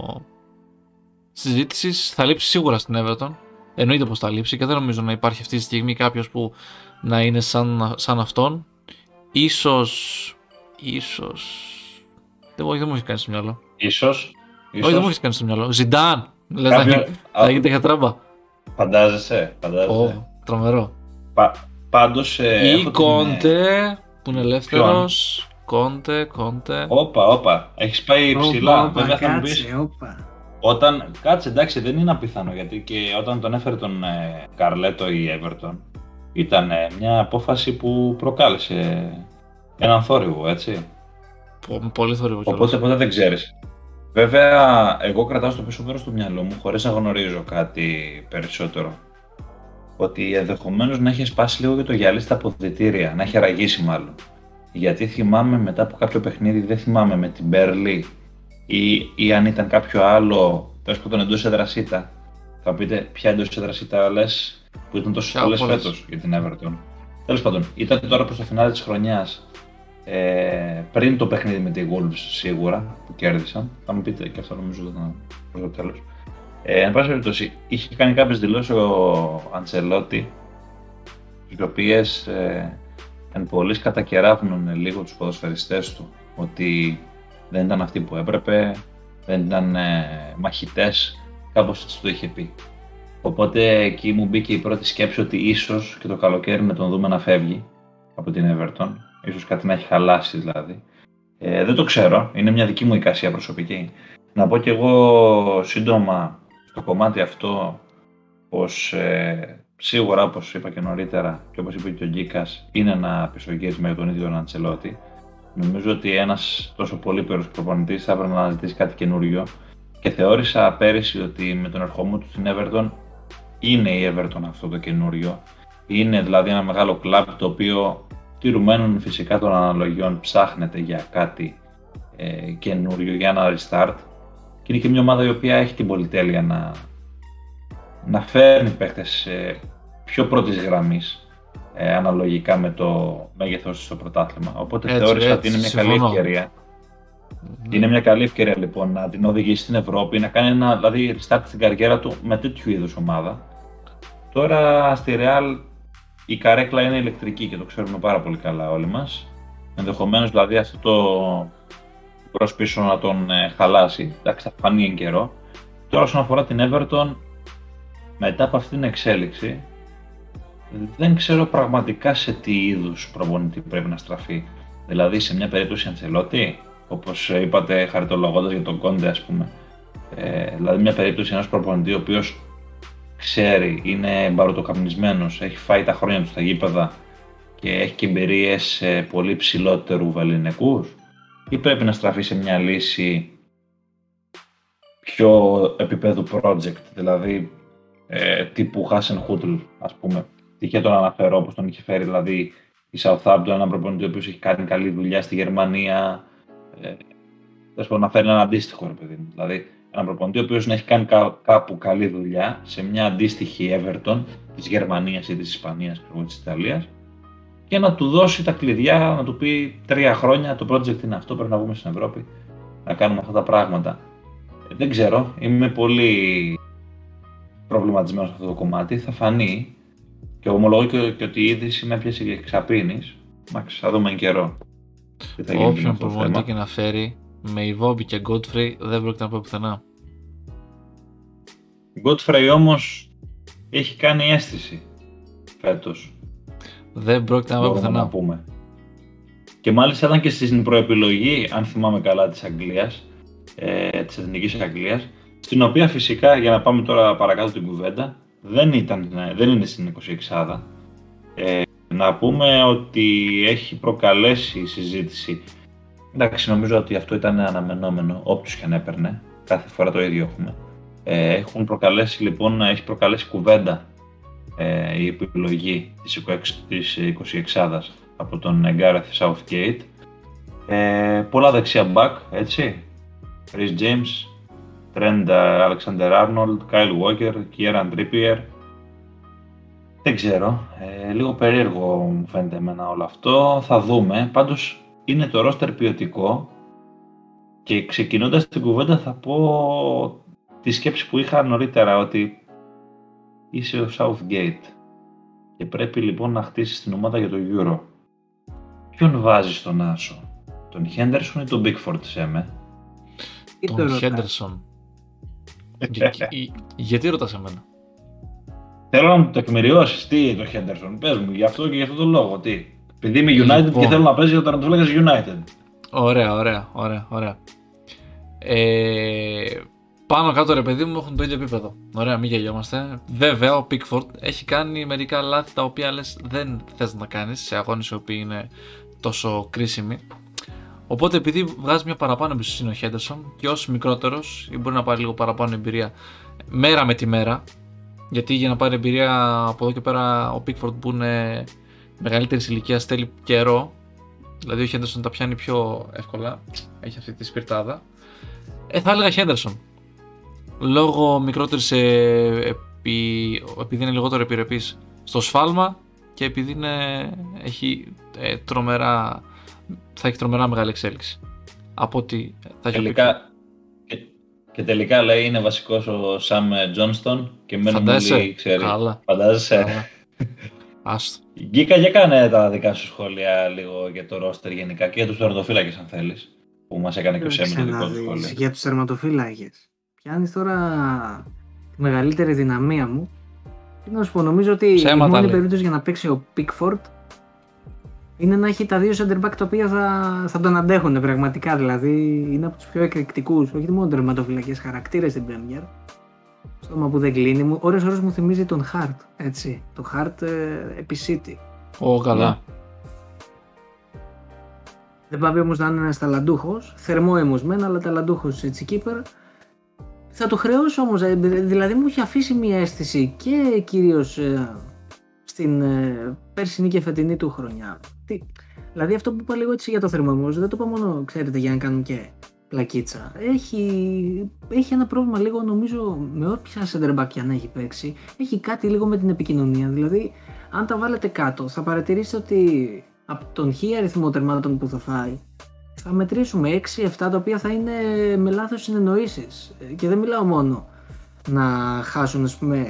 συζήτησης. Θα λείψει σίγουρα στην Everton. Εννοείται πως θα λείψει και δεν νομίζω να υπάρχει αυτή τη στιγμή κάποιος που να είναι σαν, σαν αυτόν. Ίσως... Ίσως... Δεν, όχι, δεν μου έχει κάνει στο μυαλό. Ίσως... Όχι, δεν μου έχει κάνει στο μυαλό. Ζιντάν! Λες Κάποιο... να γίνει τέτοια τράμπα. Φαντάζεσαι, φαντάζεσαι. Oh, τρομερό. Πα, πάντως... Ε, Ή Κόντε, που είναι ελεύθερος. Κόντε, Κόντε. Όπα, όπα. Έχεις πάει ψηλά. Όπα, όπα, κάτσε, όπα. Όταν, κάτσε, εντάξει, δεν είναι απίθανο, γιατί και όταν τον έφερε τον ε, Καρλέτο η Everton, ήταν ε, μια απόφαση που προκάλεσε έναν θόρυβο, έτσι. Πολύ θόρυβο. Οπότε ποτέ δεν ξέρεις. Βέβαια, εγώ κρατάω στο πίσω μέρος του μυαλό μου, χωρίς να γνωρίζω κάτι περισσότερο, ότι ενδεχομένως να έχει σπάσει λίγο και το γυαλί στα αποδυτήρια, να έχει ραγίσει μάλλον. Γιατί θυμάμαι μετά από κάποιο παιχνίδι, δεν θυμάμαι με την Μπέρλι ή, ή αν ήταν κάποιο άλλο, τέλος πάντων εντός έδρας ήταν. Θα πείτε ποια εντός έδρας ήταν λες που ήταν τόσο πολλές φέτος για την Everton. Τέλος πάντων, ήταν τώρα προς το φινάλε της χρονιάς, ε, πριν το παιχνίδι με τη Wolves σίγουρα που κέρδισαν. Θα μου πείτε και αυτό νομίζω ήταν προς το τέλος. Ε, εν πάση περιπτώσει, είχε κάνει κάποιες δηλώσεις ο Αντσελότη, οι οποίες ε, εν πολλοίς κατακεράβνουν λίγο τους ποδοσφαιριστές του, ότι δεν ήταν αυτοί που έπρεπε, δεν ήταν ε, μαχητές, κάπως έτσι το είχε πει. Οπότε εκεί μου μπήκε η πρώτη σκέψη ότι ίσως και το καλοκαίρι να τον δούμε να φεύγει από την Everton, ίσως κάτι να έχει χαλάσει δηλαδή. Ε, δεν το ξέρω, είναι μια δική μου εικασία προσωπική. Να πω και εγώ σύντομα στο κομμάτι αυτό πως ε, σίγουρα, όπως είπα και νωρίτερα και όπως είπε και ο Γκίκας, είναι ένα πισωγύρισμα για τον ίδιο τον Αντσελότη. Νομίζω ότι ένας τόσο πολύπερος προπονητής θα έπρεπε να αναζητήσει κάτι καινούριο και θεώρησα πέρυσι ότι με τον ερχομό του στην Everton είναι η Everton αυτό το καινούριο. Είναι δηλαδή ένα μεγάλο κλαμπ το οποίο τηρουμένων φυσικά των αναλογιών ψάχνεται για κάτι ε, καινούριο, για ένα restart. Και είναι και μια ομάδα η οποία έχει την πολυτέλεια να, να φέρνει παίχτες ε, πιο πρώτης γραμμής ε, αναλογικά με το μέγεθος στο πρωτάθλημα. Οπότε έτσι, θεώρησα έτσι, ότι είναι μια συμφωνώ. καλή ευκαιρία. Mm. Είναι μια καλή ευκαιρία λοιπόν να την οδηγήσει στην Ευρώπη, να κάνει ένα δηλαδή restart στην καριέρα του με τέτοιου είδους ομάδα. Τώρα στη Real η καρέκλα είναι ηλεκτρική και το ξέρουμε πάρα πολύ καλά όλοι μας. Ενδεχομένως δηλαδή αυτό το προς πίσω να τον ε, χαλάσει. Εντάξει, θα φανεί εν καιρό. Τώρα όσον αφορά την Everton, μετά από αυτήν την εξέλιξη, δεν ξέρω πραγματικά σε τι είδους προπονητή πρέπει να στραφεί. Δηλαδή σε μια περίπτωση Αντσελότη, όπως είπατε χαριτολογώντας για τον Κόντε ας πούμε. Ε, δηλαδή μια περίπτωση ενός προπονητή ο οποίος ξέρει, είναι μπαρουτοκαπνισμένος, έχει φάει τα χρόνια του στα γήπεδα και έχει και εμπειρίες σε πολύ ψηλότερου βεληνικούς, ή πρέπει να στραφεί σε μια λύση πιο επίπεδου project, δηλαδή ε, τύπου Hasenhüttl, ας πούμε. Τυχαία τον αναφέρω όπως τον είχε φέρει δηλαδή η Southampton, έναν προπονητή ο οποίος έχει κάνει καλή δουλειά στη Γερμανία. Ε, θέλω να φέρει έναν αντίστοιχο ρε παιδί μου. Δηλαδή έναν προπονητή ο οποίος να έχει κάνει κά, κάπου καλή δουλειά σε μια αντίστοιχη Everton της Γερμανίας ή της Ισπανίας ή της Ιταλίας και να του δώσει τα κλειδιά, να του πει τρία χρόνια το project είναι αυτό, πρέπει να βγούμε στην Ευρώπη, να κάνουμε αυτά τα πράγματα. Ε, δεν ξέρω, είμαι πολύ προβληματισμένος σε αυτό το κομμάτι, θα φανεί και ομολογώ και, και ότι η είδηση με έπιασε και εξαπίνης. Μάξι, θα δούμε εν καιρό. Όποιον προπονητή και να φέρει, με Ιβόμπι και Godfrey δεν πρόκειται να πω πουθενά. Godfrey όμως έχει κάνει αίσθηση φέτος. Δεν πρόκειται να πω πουθενά. Να πούμε. Και μάλιστα ήταν και στην προεπιλογή, αν θυμάμαι καλά, της Αγγλίας, ε, της Εθνικής Αγγλίας, στην οποία φυσικά, για να πάμε τώρα παρακάτω την κουβέντα, δεν, ήταν, δεν είναι στην εικοσιεξάδα. Ε, να πούμε ότι έχει προκαλέσει η συζήτηση. Εντάξει, νομίζω ότι αυτό ήταν αναμενόμενο, όποιος και αν έπαιρνε, κάθε φορά το ίδιο έχουμε. Ε, έχουν προκαλέσει λοιπόν, έχει προκαλέσει κουβέντα ε, η επιλογή της εικοσιεξάδας από τον Gareth Southgate. Ε, πολλά δεξιά back, έτσι. Reece James, Trent Alexander-Arnold, Kyle Walker, Kieran Trippier. Δεν ξέρω, ε, λίγο περίεργο μου φαίνεται εμένα όλο αυτό, θα δούμε. Πάντως είναι το roster ποιοτικό και ξεκινώντας την κουβέντα θα πω τη σκέψη που είχα νωρίτερα, ότι είσαι ο Southgate και πρέπει λοιπόν να χτίσεις την ομάδα για το Euro. Ποιον βάζεις στον άσο, τον Henderson ή τον Pickford, Σέμε? Τον Henderson. Για, γιατί ρωτάς εμένα? Θέλω να μου το τεκμηριώσεις, τι το Henderson, πες μου, γι' αυτό και γι' αυτό τον λόγο, τι? Επειδή είμαι United λοιπόν, και θέλω να παίζει όταν του λέγες United. Ωραία, ωραία, ωραία, ωραία. Ε, πάνω κάτω ρε παιδί μου έχουν το ίδιο επίπεδο. Ωραία, μην γελιόμαστε. Βέβαια ο Pickford έχει κάνει μερικά λάθη τα οποία λες δεν θες να κάνεις σε αγώνες οι οποίοι είναι τόσο κρίσιμοι. Οπότε επειδή βγάζει μια παραπάνω εμπιστοσύνη ο Henderson και ως μικρότερος ή μπορεί να πάρει λίγο παραπάνω εμπειρία μέρα με τη μέρα, γιατί για να πάρει εμπειρία από εδώ και πέρα ο Pickford που είναι μεγαλύτερης ηλικίας θέλει καιρό, δηλαδή ο Henderson τα πιάνει πιο εύκολα, έχει αυτή τη σπιρτάδα. Ε, θα έλεγα Henderson. Λόγω μικρότερης, ε, επί, επειδή είναι λιγότερο επιρρεπής στο σφάλμα και επειδή είναι, έχει ε, τρομερά, θα έχει τρομερά μεγάλη εξέλιξη από ότι θα έχει τελικά, και, Και τελικά λέει είναι βασικός ο Σαμ Τζόνστον και μένουμε όλοι, ξέρει. Καλά. Φαντάζεσαι. Άστο. Γκίκα, για κάνε τα δικά σου σχόλια λίγο για το ρόστερ γενικά και για τους τερματοφύλακες αν θέλεις, που μας έκανε και ο Σέμι το δικό του σχόλιο. Για τους τερματοφύλακες. Πιάνεις τώρα τη μεγαλύτερη δυναμία μου. Τι να σου πω, νομίζω ότι η μόνη περίπτωση για να παίξει ο Pickford είναι να έχει τα δύο center back τα οποία θα, θα τον αντέχουν πραγματικά. Δηλαδή είναι από τους πιο εκρηκτικούς, όχι μόνο τερματοφυλακές χαρακτήρες στην Premier. Στόμα που δεν κλείνει. Μου, ώρες ώρες μου θυμίζει τον Hart, έτσι. Το Hart ε, επί City. Ω, καλά. Δεν πάει όμως να είναι ένας ταλαντούχος, θερμό εμοσμένα, αλλά ταλαντούχος έτσι keeper. Θα το χρεώσω όμως, δηλαδή μου έχει αφήσει μια αίσθηση και κυρίως ε, στην ε, περσινή και φετινή του χρονιά. Τι, δηλαδή αυτό που είπα λίγο έτσι για το θερμό εμός, δεν το είπα μόνο, ξέρετε, για να κάνουν και πλακίτσα. Έχει, έχει ένα πρόβλημα λίγο νομίζω με όποια center back αν έχει παίξει. Έχει κάτι λίγο με την επικοινωνία, δηλαδή αν τα βάλετε κάτω θα παρατηρήσετε ότι από τον χι αριθμό τερμάτων που θα φάει θα μετρήσουμε έξι επτά τα οποία θα είναι με λάθος συνεννοήσεις και δεν μιλάω μόνο να χάσουν, ας πούμε,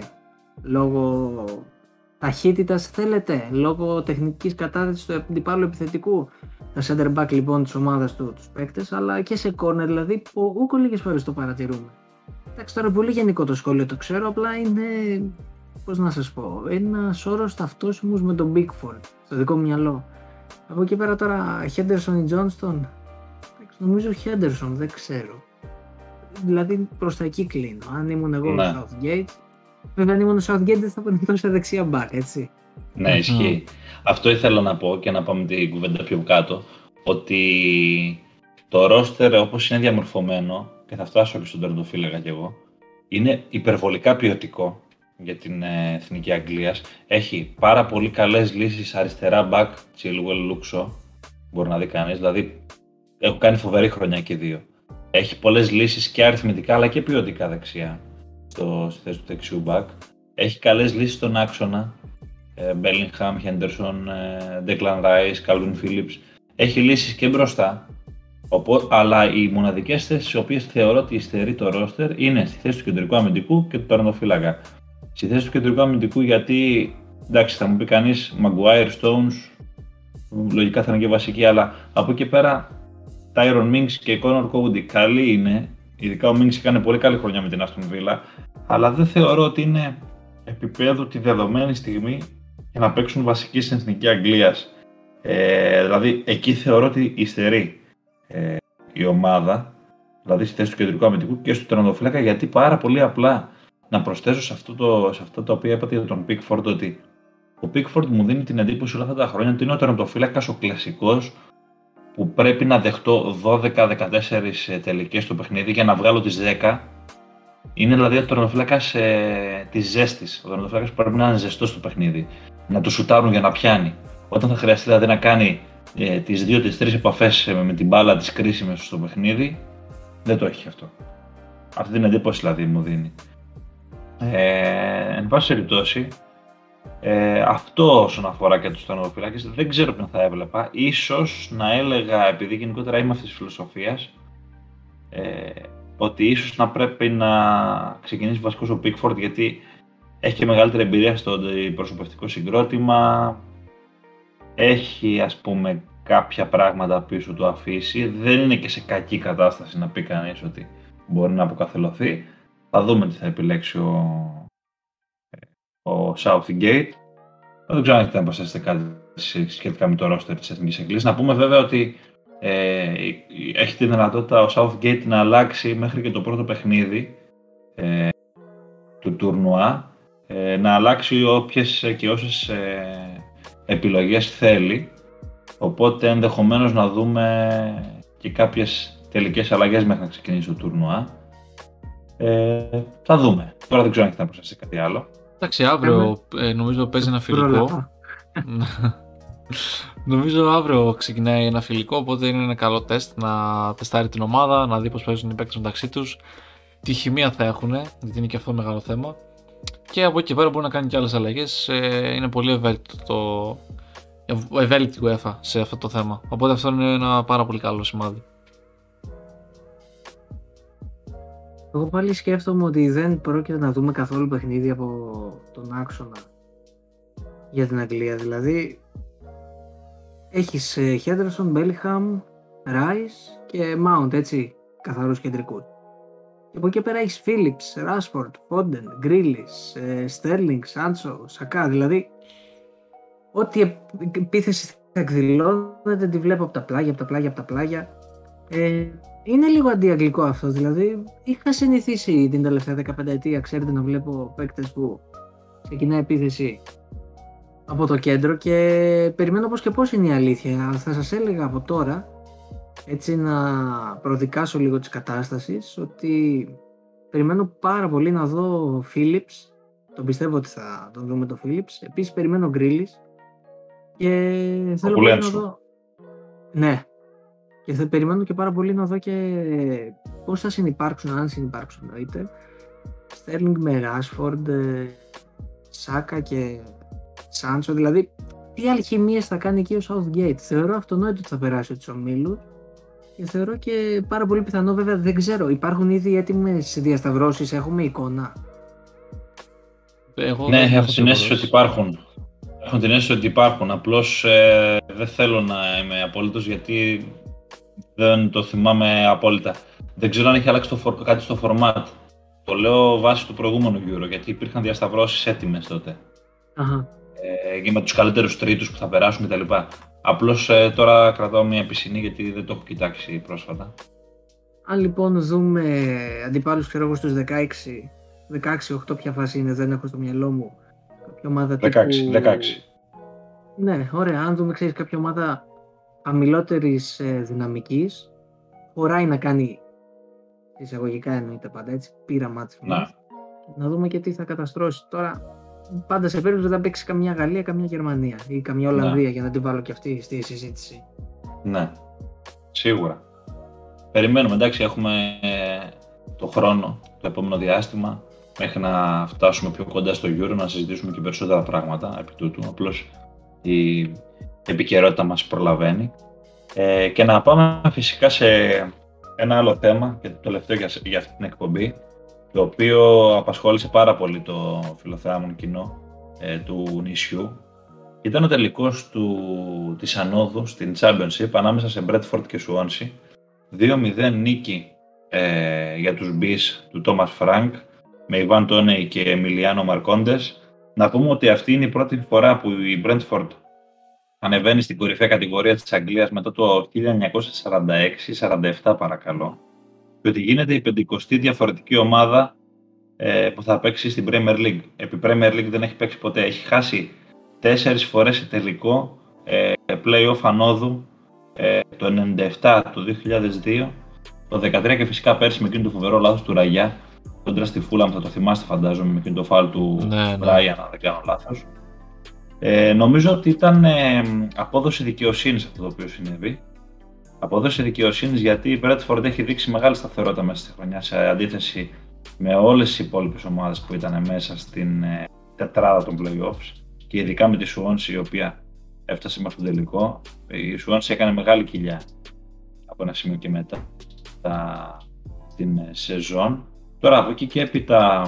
λόγω ταχύτητας θέλετε, λόγω τεχνικής κατάθεσης του αντιπάλου επιθετικού, τα center back λοιπόν της ομάδας του, τους παίκτες, αλλά και σε corner, δηλαδή που ούκο λίγες φορές το παρατηρούμε. Εντάξει, τώρα πολύ γενικό το σχόλιο, το ξέρω, απλά είναι, πώς να σας πω, ένα όρος ταυτόσιμος με τον Pickford στο δικό μου μυαλό. Από εκεί πέρα τώρα Henderson ή Johnston, νομίζω Henderson, δεν ξέρω. Δηλαδή προς τα εκεί κλείνω. Αν ήμουν εγώ ναι. ο Southgate, βέβαια αν ήμουν ο Southgate δεν θα πονηθώ σε δεξιά back, έτσι. Ναι, ισχύει. Mm. Αυτό ήθελα να πω και να πάμε την κουβέντα πιο κάτω, ότι το roster όπως είναι διαμορφωμένο, και θα φτάσω και στον τερματοφύλακα κι εγώ, είναι υπερβολικά ποιοτικό για την ε, Εθνική Αγγλίας. Έχει πάρα πολύ καλές λύσεις αριστερά back, Chilwell, Luxo, μπορεί να δει κανείς, δηλαδή έχουν κάνει φοβερή χρονιά και δύο. Έχει πολλές λύσεις και αριθμητικά αλλά και ποιοτικά δεξιά, στο, στη θέση του δεξιού back. Έχει καλές λύσεις στον άξονα, ε, Bellingham, Henderson, ε, Declan Rice, Calvin Phillips. Έχει λύσεις και μπροστά, οπότε, αλλά οι μοναδικές θέσεις στις οποίες θεωρώ ότι υστερεί το roster είναι στη θέση του κεντρικού αμυντικού και του τερματοφύλακα. Στη θέση του κεντρικού αμυντικού, γιατί εντάξει, θα μου πει κανείς Maguire, Stones, λογικά θα είναι και βασική, αλλά από εκεί πέρα Tyron Mings και Connor Cody καλοί είναι. Ειδικά ο Mings έκανε πολύ καλή χρονιά με την Aston Villa, αλλά δεν θεωρώ ότι είναι επίπεδο τη δεδομένη στιγμή για να παίξουν βασική στην Εθνική Αγγλίας. Ε, δηλαδή εκεί θεωρώ ότι υστερεί ε, η ομάδα, δηλαδή στη θέση του κεντρικού αμυντικού και στο τερματοφύλακα, γιατί πάρα πολύ απλά να προσθέσω σε αυτό το, σε αυτό το οποίο είπατε για τον Pickford, ότι ο Pickford μου δίνει την εντύπωση όλα αυτά τα χρόνια ότι είναι ο τερματοφύλακας ο κλασικός που πρέπει να δεχτώ δώδεκα δεκατέσσερις τελικές στο παιχνίδι για να βγάλω τις δέκα. Είναι δηλαδή ο τερματοφύλακας ε, της ζέστης, ο τερματοφύλακας που πρέπει να είναι ζεστός στο παιχνίδι, να το σουτάρουν για να πιάνει. Όταν θα χρειαστεί δηλαδή να κάνει ε, τις δύο τις τρεις επαφές ε, με την μπάλα τις κρίσιμες στο παιχνίδι, δεν το έχει αυτό. Αυτή την εντύπωση δηλαδή μου δίνει. Ε, εν πάση περιπτώσει, ε, αυτό όσον αφορά και τους τερματοφύλακες, δεν ξέρω ποιον θα έβλεπα. Ίσως να έλεγα, επειδή γενικότερα είμαι αυτής της φιλοσοφίας, ε, ότι ίσως να πρέπει να ξεκινήσει βασικός ο Pickford, γιατί έχει και μεγαλύτερη εμπειρία στο προσωπευτικό συγκρότημα, έχει ας πούμε κάποια πράγματα πίσω του αφήσει, δεν είναι και σε κακή κατάσταση να πει κανείς ότι μπορεί να αποκαθελωθεί. Θα δούμε τι θα επιλέξει ο, ο Southgate. Δεν ξέρω αν έχετε να προσθέσετε κάτι σχετικά με το roster της Εθνικής Αγγλίας. Να πούμε βέβαια ότι ε, έχει τη δυνατότητα ο Southgate να αλλάξει μέχρι και το πρώτο παιχνίδι ε, του τουρνουά, ε, να αλλάξει όποιες και όσες ε, επιλογές θέλει. Οπότε ενδεχομένως να δούμε και κάποιες τελικές αλλαγές μέχρι να ξεκινήσει το τουρνουά. Ε, θα δούμε. Τώρα δεν ξέρω αν έχετε να προσθέσετε κάτι άλλο. Εντάξει, αύριο ε, νομίζω παίζει ένα φιλικό. Νομίζω αύριο ξεκινάει ένα φιλικό, οπότε είναι ένα καλό τεστ να τεστάρει την ομάδα, να δει πώς παίζουν οι παίκτες μεταξύ τους. Τι χημεία θα έχουν, γιατί είναι και αυτό μεγάλο θέμα. Και από εκεί και πέρα μπορεί να κάνει και άλλες αλλαγές. Ε, είναι πολύ ευέλικτο το ευέλικτη UEFA σε αυτό το θέμα. Οπότε αυτό είναι ένα πάρα πολύ καλό σημάδι. Εγώ πάλι σκέφτομαι ότι δεν πρόκειται να δούμε καθόλου παιχνίδι από τον άξονα για την Αγγλία. Δηλαδή, έχεις Henderson, Bellingham, Rice και Mount, έτσι, καθαρούς κεντρικούς. Και από εκεί πέρα έχεις Phillips, Rashford, Foden, Grealish, Sterling, Sancho, Saka. Δηλαδή, ό,τι επίθεση θα εκδηλώνεται τη βλέπω από τα πλάγια, από τα πλάγια, από τα πλάγια. Ε, είναι λίγο αντιαγγλικό αυτό, δηλαδή είχα συνηθίσει την τελευταία δεκαπενταετία, ξέρετε, να βλέπω παίκτες που ξεκινάει επίθεση από το κέντρο και περιμένω πώς και πώς είναι η αλήθεια. Θα σας έλεγα από τώρα, έτσι να προδικάσω λίγο της κατάστασης, ότι περιμένω πάρα πολύ να δω Phillips, τον πιστεύω ότι θα τον δούμε το Phillips, επίσης περιμένω Grealish και θέλω πολύ να δω... Ναι. Και θα περιμένω και πάρα πολύ να δω και πώς θα συνυπάρξουν, αν συνυπάρξουν εννοείται, Sterling με Rashford, Saka και Sancho, δηλαδή τι αλχημίες θα κάνει εκεί ο Southgate. Θεωρώ αυτονόητο ότι θα περάσει τους ομίλους και θεωρώ και πάρα πολύ πιθανό, βέβαια δεν ξέρω, υπάρχουν ήδη έτοιμες διασταυρώσεις, έχουμε εικόνα. Εγώ ναι, έχω την αίσθηση ότι υπάρχουν. Έχω την αίσθηση ότι υπάρχουν, απλώς ε, δεν θέλω να είμαι απόλυτος γιατί δεν το θυμάμαι απόλυτα. Δεν ξέρω αν έχει αλλάξει το φορ... κάτι στο format. Το λέω βάσει του προηγούμενου Euro, γιατί υπήρχαν διασταυρώσεις έτοιμες τότε. Αχα. Ε, και με τους καλύτερους τρίτους που θα περάσουν κτλ. Απλώς ε, τώρα κρατάω μια πισινή γιατί δεν το έχω κοιτάξει πρόσφατα. Αν λοιπόν δούμε αντιπάλους, ξέρω εγώ, στους δεκαέξι, δεκαέξι οκτώ ποια φάση είναι, δεν έχω στο μυαλό μου. Κάποια ομάδα δεκαέξι, τύπου... δεκαέξι. Ναι, ωραία. Αν δούμε, ξέρεις, κάποια ομάδα χαμηλότερης ε, δυναμικής, χωράει να κάνει εισαγωγικά εννοείται πάντα έτσι, πήρα μάτς. Να. Να δούμε και τι θα καταστρώσει. Τώρα, πάντα σε περίπτωση δεν θα παίξει καμιά Γαλλία, καμιά Γερμανία ή καμιά Ολλανδία, ναι, για να την βάλω και αυτή στη συζήτηση. Ναι, σίγουρα. Περιμένουμε, εντάξει, έχουμε ε, το χρόνο, το επόμενο διάστημα, μέχρι να φτάσουμε πιο κοντά στο Euro, να συζητήσουμε και περισσότερα πράγματα επί τούτου. Απλώς η επικαιρότητα μας προλαβαίνει. Ε, και να πάμε φυσικά σε ένα άλλο θέμα, και το τελευταίο για, για αυτή την εκπομπή, το οποίο απασχόλησε πάρα πολύ το φιλοθεάμον κοινό ε, του νησιού. Ήταν ο τελικός του, της ανόδου στην Championship ανάμεσα σε Bradford και Swansea. δύο μηδέν νίκη ε, για τους Bees του Thomas Frank με Ivan Toney και Emiliano Marcondes. Να πούμε ότι αυτή είναι η πρώτη φορά που η Brentford ανεβαίνει στην κορυφαία κατηγορία της Αγγλίας μετά το χίλια εννιακόσια σαράντα έξι σαράντα επτά παρακαλώ, και ότι γίνεται η πεντηκοστή διαφορετική ομάδα ε, που θα παίξει στην Premier League. Επί Premier League δεν έχει παίξει ποτέ. Έχει χάσει τέσσερις φορές σε τελικό ε, play-off ανόδου, ε, το ενενήντα επτά, το δύο χιλιάδες δύο, το δεκατρία και φυσικά πέρσι με εκείνο το φοβερό λάθος του Ραγιά κόντρα στη Fulham, θα το θυμάστε φαντάζομαι, με εκείνο το φάουλ του ναι, Brian, ναι, αν δεν κάνω λάθος. Ε, νομίζω ότι ήταν ε, απόδοση δικαιοσύνης αυτό το οποίο συνέβη. Απόδοση δικαιοσύνης γιατί η Bradford έχει δείξει μεγάλη σταθερότητα μέσα στη χρονιά σε αντίθεση με όλες τις υπόλοιπες ομάδες που ήταν μέσα στην ε, τετράδα των play-offs και ειδικά με τη Swansea, η οποία έφτασε μέχρι τον τελικό. Η Swansea έκανε μεγάλη κοιλιά από ένα σημείο και μετά τα, την ε, σεζόν. Τώρα από εκεί και έπειτα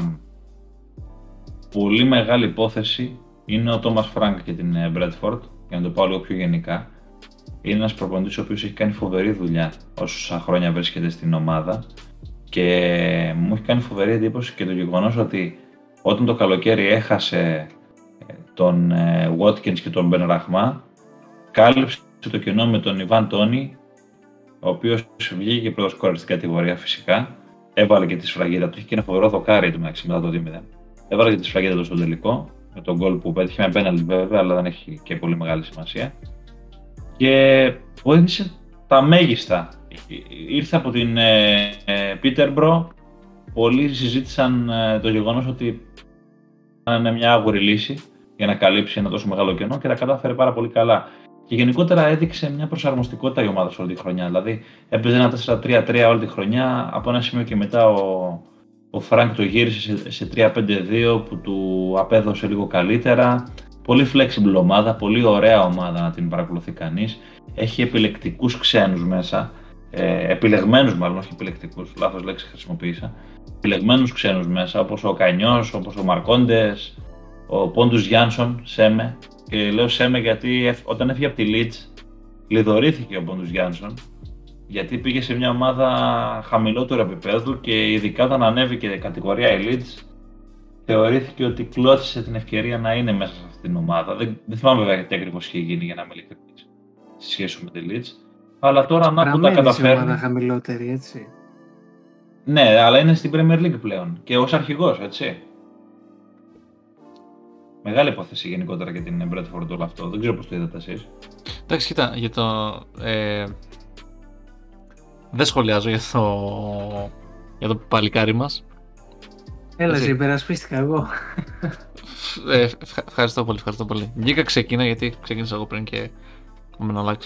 πολύ μεγάλη υπόθεση είναι ο Thomas Frank και την Bradford, για να το πάω λίγο πιο γενικά. Είναι ένας προπονητής ο οποίος έχει κάνει φοβερή δουλειά όσα χρόνια βρίσκεται στην ομάδα και μου έχει κάνει φοβερή εντύπωση και το γεγονός ότι όταν το καλοκαίρι έχασε τον Watkins και τον Ben Rachma, κάλυψε το κενό με τον Ivan Toney, ο οποίος βγήκε πρώτος σκόρερ στην κατηγορία φυσικά, έβαλε και τη σφραγίδα του, είχε και ένα φοβερό δοκάρι του μεταξύ μετά το δύο μηδέν. Έβαλε και τη σφραγίδα του στο τελικό, με τον γκολ που πέτυχε με πέναλτι βέβαια, αλλά δεν έχει και πολύ μεγάλη σημασία. Και βοήθησε τα μέγιστα. Ήρθε από την ε, ε, Peterborough, πολλοί συζήτησαν ε, το γεγονός ότι ήταν μια άγουρη λύση για να καλύψει ένα τόσο μεγάλο κενό και τα κατάφερε πάρα πολύ καλά. Και γενικότερα έδειξε μια προσαρμοστικότητα η ομάδα σε όλη τη χρονιά. Δηλαδή έπαιζε ένα τέσσερα τρία τρία όλη τη χρονιά, από ένα σημείο και μετά ο, ο Φρανκ το γύρισε σε, σε τρία πέντε δύο που του απέδωσε λίγο καλύτερα. Πολύ flexible ομάδα, πολύ ωραία ομάδα να την παρακολουθεί κανείς. Έχει επιλεκτικούς ξένους μέσα. ε, επιλεγμένους μάλλον, όχι επιλεκτικούς, λάθος λέξη χρησιμοποίησα, επιλεγμένους ξένους μέσα, όπως ο Κανιός, όπως ο Μαρκόντες, ο Πόντους Γιάνσον, Σέμε. Και λέω Σέμε γιατί όταν έφυγε από τη Leeds, λιδωρήθηκε ο Πόντους Γιάνσον, γιατί πήγε σε μια ομάδα χαμηλότερου επίπεδου και ειδικά όταν ανέβηκε η κατηγορία η Leeds, θεωρήθηκε ότι κλώτσισε την ευκαιρία να είναι μέσα σε αυτήν την ομάδα. Δεν, δεν θυμάμαι βέβαια τι ακριβώς είχε γίνει, για να είμαι ειλικρινής, σε σχέση με τη Leeds. Αλλά τώρα να που τα καταφέρνει. Ομάδα χαμηλότερη, έτσι. Ναι, αλλά είναι στην Premier League πλέον και ως αρχηγός, έτσι. Μεγάλη υπόθεση γενικότερα για την Bradford όλο αυτό. Δεν ξέρω πώς το είδατε εσείς. Εντάξει, κοίτα, για το. Ε, δεν σχολιάζω για το, για το παλικάρι μας. Έλα, σε υπερασπίστηκα εγώ. Ε, ευχαριστώ πολύ, ευχαριστώ πολύ. Βγήκα ξεκίνα γιατί ξεκίνησα εγώ πριν και έχουμε να αλλάξει.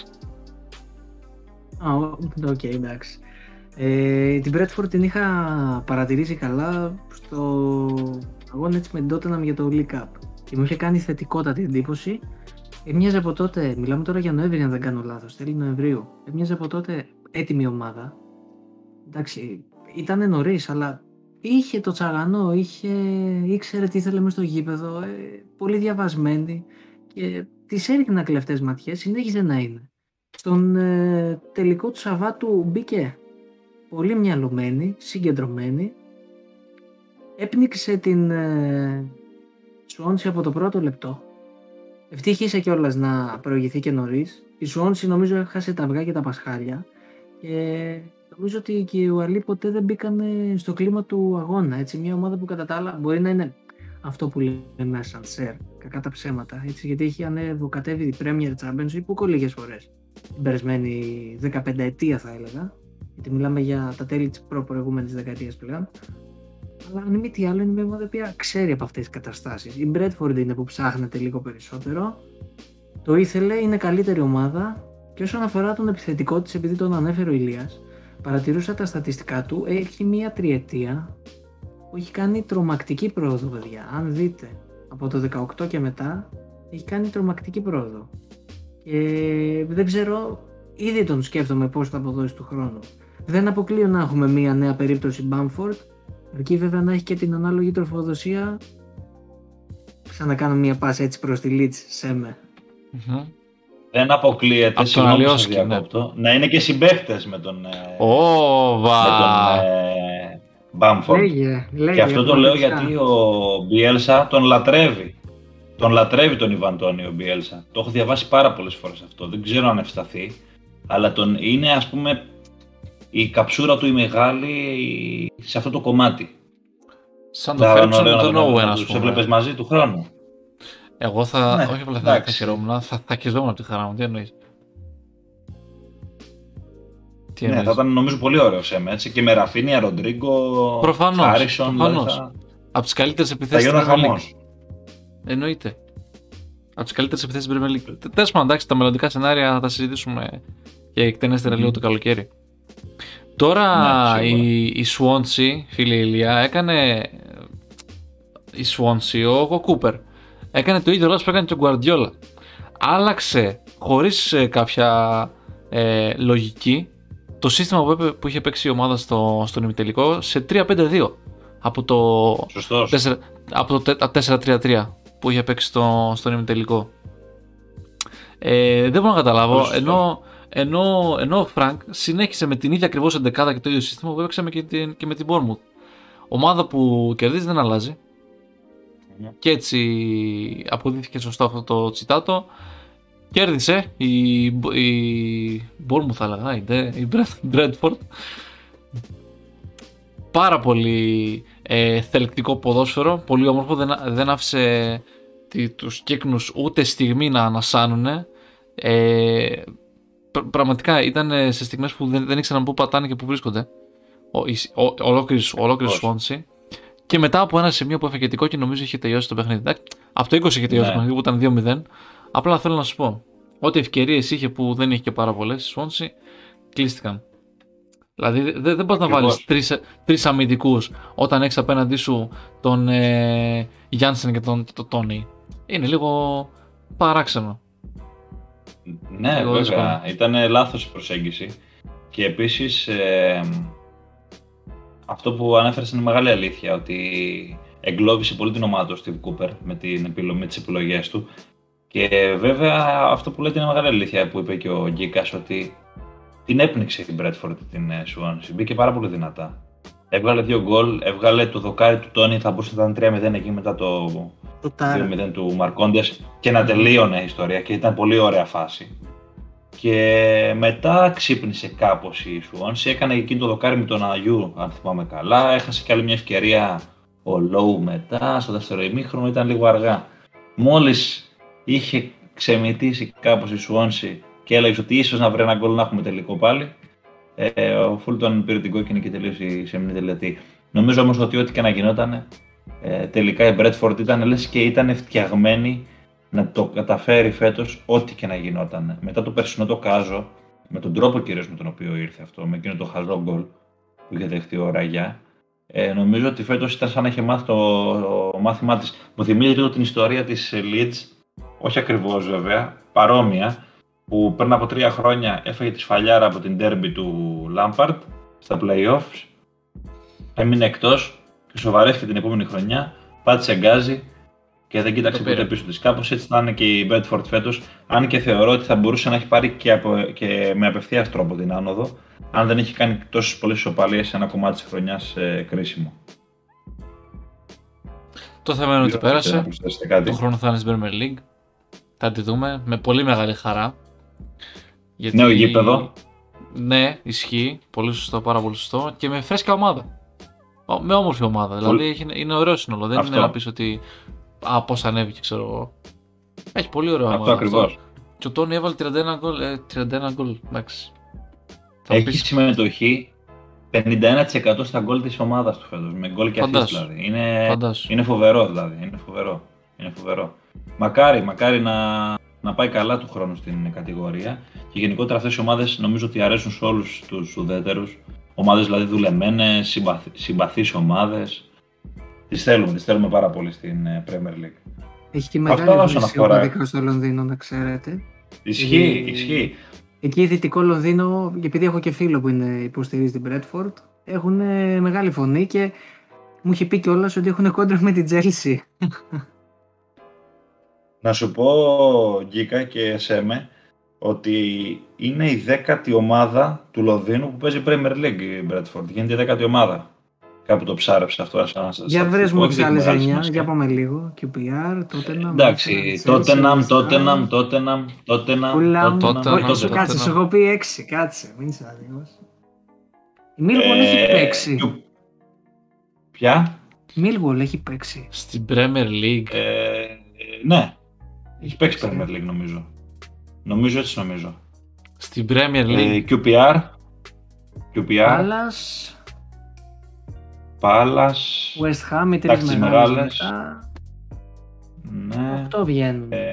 Οκ, okay, εντάξει. Ε, την Bradford την είχα παρατηρήσει καλά στο αγώνα έτσι με την Tottenham για το League Cup και μου είχε κάνει θετικότατη εντύπωση. Έμοιαζε από τότε, μιλάμε τώρα για Νοέμβρη αν δεν κάνω λάθος, τέλη Νοεμβρίου. Έμοιαζε από τότε έτοιμη ομάδα. Εντάξει, ήταν νωρίς, αλλά είχε το τσαγανό, είχε, ήξερε τι ήθελε μες στο γήπεδο, ε, πολύ διαβασμένη και της έριχνα κλεφτές ματιές, συνέχιζε να είναι. Στον ε, τελικό του Σαββάτου μπήκε πολύ μυαλωμένη, συγκεντρωμένη, έπνιξε την ε, Σουόνσι από το πρώτο λεπτό. Ευτύχησε κιόλας να προηγηθεί και νωρίς. Η Σουόνσι νομίζω έχασε τα αυγά και τα πασχάλια και νομίζω ότι και οι Ουαλοί ποτέ δεν μπήκαν στο κλίμα του αγώνα. Έτσι, μια ομάδα που κατά τα άλλα μπορεί να είναι αυτό που λέμε ασανσέρ, κακά τα ψέματα, έτσι, γιατί έχει ανεβοκατέβει η Premier Championship που λίγες φορές. Την περασμένη δεκαπενταετία θα έλεγα, γιατί μιλάμε για τα τέλη της προ-προηγούμενης δεκαετίας πλέον. Αλλά αν μη τι άλλο, είναι μια ομάδα που ξέρει από αυτές τις καταστάσεις. Η Bradford είναι που ψάχνεται λίγο περισσότερο. Το ήθελε, είναι καλύτερη ομάδα. Και όσον αφορά τον επιθετικό της, επειδή τον ανέφερε ο Ηλίας, παρατηρούσα τα στατιστικά του. Έχει μια τριετία που έχει κάνει τρομακτική πρόοδο, παιδιά. Αν δείτε, από το δεκαοκτώ και μετά, έχει κάνει τρομακτική πρόοδο. Και δεν ξέρω, ήδη τον σκέφτομαι πώς θα αποδώσει του χρόνου. Δεν αποκλείω να έχουμε μια νέα περίπτωση Bamford. Αρκεί βέβαια να έχει και την ανάλογη τροφοδοσία. Ξανακάνω μια πάσα έτσι προς τη Leeds, Σέμε. Mm-hmm. Δεν αποκλείεται, συγγνώμη που σας διακόπτω, να είναι και συμπαίχτες με τον, oh, με τον ε, Bamford. Λέγε, λέγε, και αυτό το λέω γιατί ο Μπιέλσα τον λατρεύει. Τον λατρεύει τον Ιβαντόνιο ο Μπιέλσα. Το έχω διαβάσει πάρα πολλές φορές αυτό. Δεν ξέρω αν ευσταθεί, αλλά τον, είναι ας πούμε η καψούρα του η μεγάλη σε αυτό το κομμάτι. Σαν το Φέρψον με τον Owen, ας πούμε. Τους έβλεπες μαζί του χρόνου. Εγώ θα, ναι, όχι απλά θα, θα χαιρόμουν, θα, θα χειριζόμουν από τη χαρά μου. Τι εννοείς? Τι εννοείς? Ναι, θα ήταν νομίζω πολύ ωραίο Σέμε, έτσι, και με Ραφίνια, Ροντρίγκο, προφανώς, Χάρισον. Προφανώς. Θα... Από τις καλύτερες επιθέσεις στην Premier League. Εννοείται. Από τις καλύτερες επιθέσεις στην Premier League. Τέλος πάντων, εντάξει, τα μελλοντικά σενάρια θα τα συζητήσουμε και εκτενέστερα mm. λίγο το καλοκαίρι. Τώρα ναι, η, η Swansea, φίλε Ηλία, έκανε η Swansea, ο Κούπερ, έκανε το ίδιο λάθος που έκανε και ο Guardiola. Άλλαξε χωρίς ε, κάποια ε, λογική το σύστημα που, έπαι, που είχε παίξει η ομάδα στο, στον ημιτελικό σε τρία πέντε δύο από το, τέσσερα, από το τέσσερα τρία τρία που είχε παίξει στο, στον ημιτελικό. Ε, δεν μπορώ να καταλάβω, ενώ Ενώ, ενώ ο Φρανκ συνέχισε με την ίδια ακριβώς εντεκάδα και το ίδιο σύστημα που έπαιξε και, την, και με την Bournemouth. Ομάδα που κερδίζει δεν αλλάζει. Yeah. Και έτσι αποδείχθηκε σωστό αυτό το τσιτάτο. Κέρδισε η, η Bournemouth, θα έλεγα, η Bradford. Πάρα πολύ ε, θελκτικό ποδόσφαιρο, πολύ όμορφο, δεν, δεν άφησε τι, τους κύκνους ούτε στιγμή να ανασάνουν. Ε, Πραγματικά ήταν σε στιγμές που δεν, δεν ήξεραν πού πατάνε και πού βρίσκονται. Ολόκληρη Swansea. Και μετά από ένα σημείο που έφεγε την κόκκινη, νομίζω είχε τελειώσει το παιχνίδι. Από το είκοσι είχε τελειώσει ναι. το παιχνίδι που ήταν δύο μηδέν. Απλά θέλω να σου πω, ό,τι ευκαιρίες είχε που δεν είχε και πάρα πολλές, η Swansea κλείστηκαν. Δηλαδή δεν, δεν πας να βάλεις τρεις, τρεις αμυντικούς όταν έχεις απέναντί σου τον ε, Γιάνσεν και τον Τόνι. Είναι λίγο παράξενο. Ναι, βέβαια. Ήταν λάθος η προσέγγιση. Και επίσης ε, αυτό που ανέφερες είναι μεγάλη αλήθεια, ότι εγκλώβησε πολύ την ομάδα του Steve Cooper με, την επιλο... με τις επιλογές του. Και βέβαια αυτό που λέτε είναι μεγάλη αλήθεια που είπε και ο Γκίκας, ότι την έπνιξε την Bradford την Swansea, μπήκε πάρα πολύ δυνατά. Έβγαλε δύο γκολ, έβγαλε το δοκάρι του Τόνι, θα μπορούσε να ήταν τρία μηδέν εκεί μετά το δύο μηδέν του Μαρκόντες και να τελείωνε η ιστορία και ήταν πολύ ωραία φάση. Και μετά ξύπνησε κάπως η Swansea, έκανε εκείνο το δοκάρι με τον Αγιού, αν θυμάμαι καλά, έχασε κι άλλη μια ευκαιρία ο Λόου μετά, στο δεύτερο ημίχρονο ήταν λίγο αργά. Μόλις είχε ξεμητήσει κάπως η Swansea και έλεγε ότι ίσως να βρει ένα γκολ να έχουμε τελικό πάλι, ε, ο Φούλτον πήρε την κόκκινη και τελείωσε η σεμινή τελετή. Νομίζω όμως ότι ό,τι και να γινόταν, ε, τελικά η Bradford ήταν λες και ήταν φτιαγμένη να το καταφέρει φέτος ό,τι και να γινόταν. Μετά το περσινό το Κάζο, με τον τρόπο κυρίως με τον οποίο ήρθε αυτό, με εκείνο το χαζό γκολ που είχε δεχτεί ο Ραγιά, ε, νομίζω ότι φέτος ήταν σαν να είχε μάθει το, το μάθημά της. Μου θυμίζει λίγο την ιστορία της Leeds, όχι ακριβώς βέβαια, παρόμοια, που πριν από τρία χρόνια έφαγε τη σφαλιάρα από την ντέρμπι του Lampard στα play-offs, έμεινε εκτός και σοβαρεύτηκε την επόμενη χρονιά, πάτησε γκάζι και δεν κοίταξε ποτέ πίσω της. Κάπως έτσι θα είναι και η Bradford φέτος, αν και θεωρώ ότι θα μπορούσε να έχει πάρει και, απο... και με απευθείας τρόπο την άνοδο, αν δεν έχει κάνει τόσες πολλές ισοπαλίες σε ένα κομμάτι της χρονιάς ε, κρίσιμο. Το θέμα είναι ότι πέρασε. Το χρόνο θα είναι στην Premier League. Θα τη δούμε με πολύ μεγάλη χαρά. Γιατί... Νέο γήπεδο. Ναι, ισχύει. Πολύ σωστό, πάρα πολύ σωστό. Και με φρέσκα ομάδα. Με όμορφη ομάδα. Δηλαδή είναι ωραίο σύνολο. Δεν αυτό. Είναι να πεις ότι. Α, πώς ανέβηκε, ξέρω εγώ. Έχει πολύ ωραίο ομάδα. Αυτό ακριβώς. Και ο Τόνι έβαλε τριάντα ένα γκολ. Ε, τριάντα ένα γκολ. Εντάξει. Έχει πεις... συμμετοχή πενήντα ένα τοις εκατό στα γκολ της ομάδας του φέτος. Με γκολ και assist δηλαδή. Είναι... είναι φοβερό δηλαδή. Είναι φοβερό. Είναι φοβερό. Μακάρι, μακάρι να, να πάει καλά του χρόνου στην κατηγορία. Και γενικότερα αυτές οι ομάδες νομίζω ότι αρέσουν σε όλους τους ουδέτερους. Ομάδες δηλαδή δουλεμένες, συμπαθ, συμπαθείς ομάδες. Τις θέλουμε, τις θέλουμε πάρα πολύ στην Premier League. Έχει και μεγάλη βοήθεια αφορά... στο Λονδίνο, να ξέρετε. Ισχύει, ε, ισχύει. Εκεί δυτικό Λονδίνο, επειδή έχω και φίλο που είναι υποστηρίζει την Bradford, έχουν μεγάλη φωνή και μου είχε πει κιόλας ότι έχουν κόντρα με την Chelsea. Να σου πω, Γκίκα και Σέμε, ότι είναι η δέκατη ομάδα του Λονδίνου που παίζει Premier League η Bradford. Γίνεται η δέκατη ομάδα. Κάπου το ψάρεψε αυτό. Για βρες μου τις άλλες εννιά, για πάμε λίγο. κιου πι αρ, Tottenham. Εντάξει, Tottenham, Tottenham, Tottenham, Tottenham. Σου κάτσε, σου έχω πει έξι, κάτσε, μην είσαι άδειος. Η Millwall έχει παίξει. Ποια? Η Millwall έχει παίξει. Στην Premier League. Ναι, έχει παίξει Premier League νομίζω. Νομίζω έτσι νομίζω. Στην Premier League. κιου πι αρ. κιου πι αρ. Πάλας. Πάλας. West Ham, οι τρεις μεγάλες. Ναι. Αυτό βγαίνουν. Ε,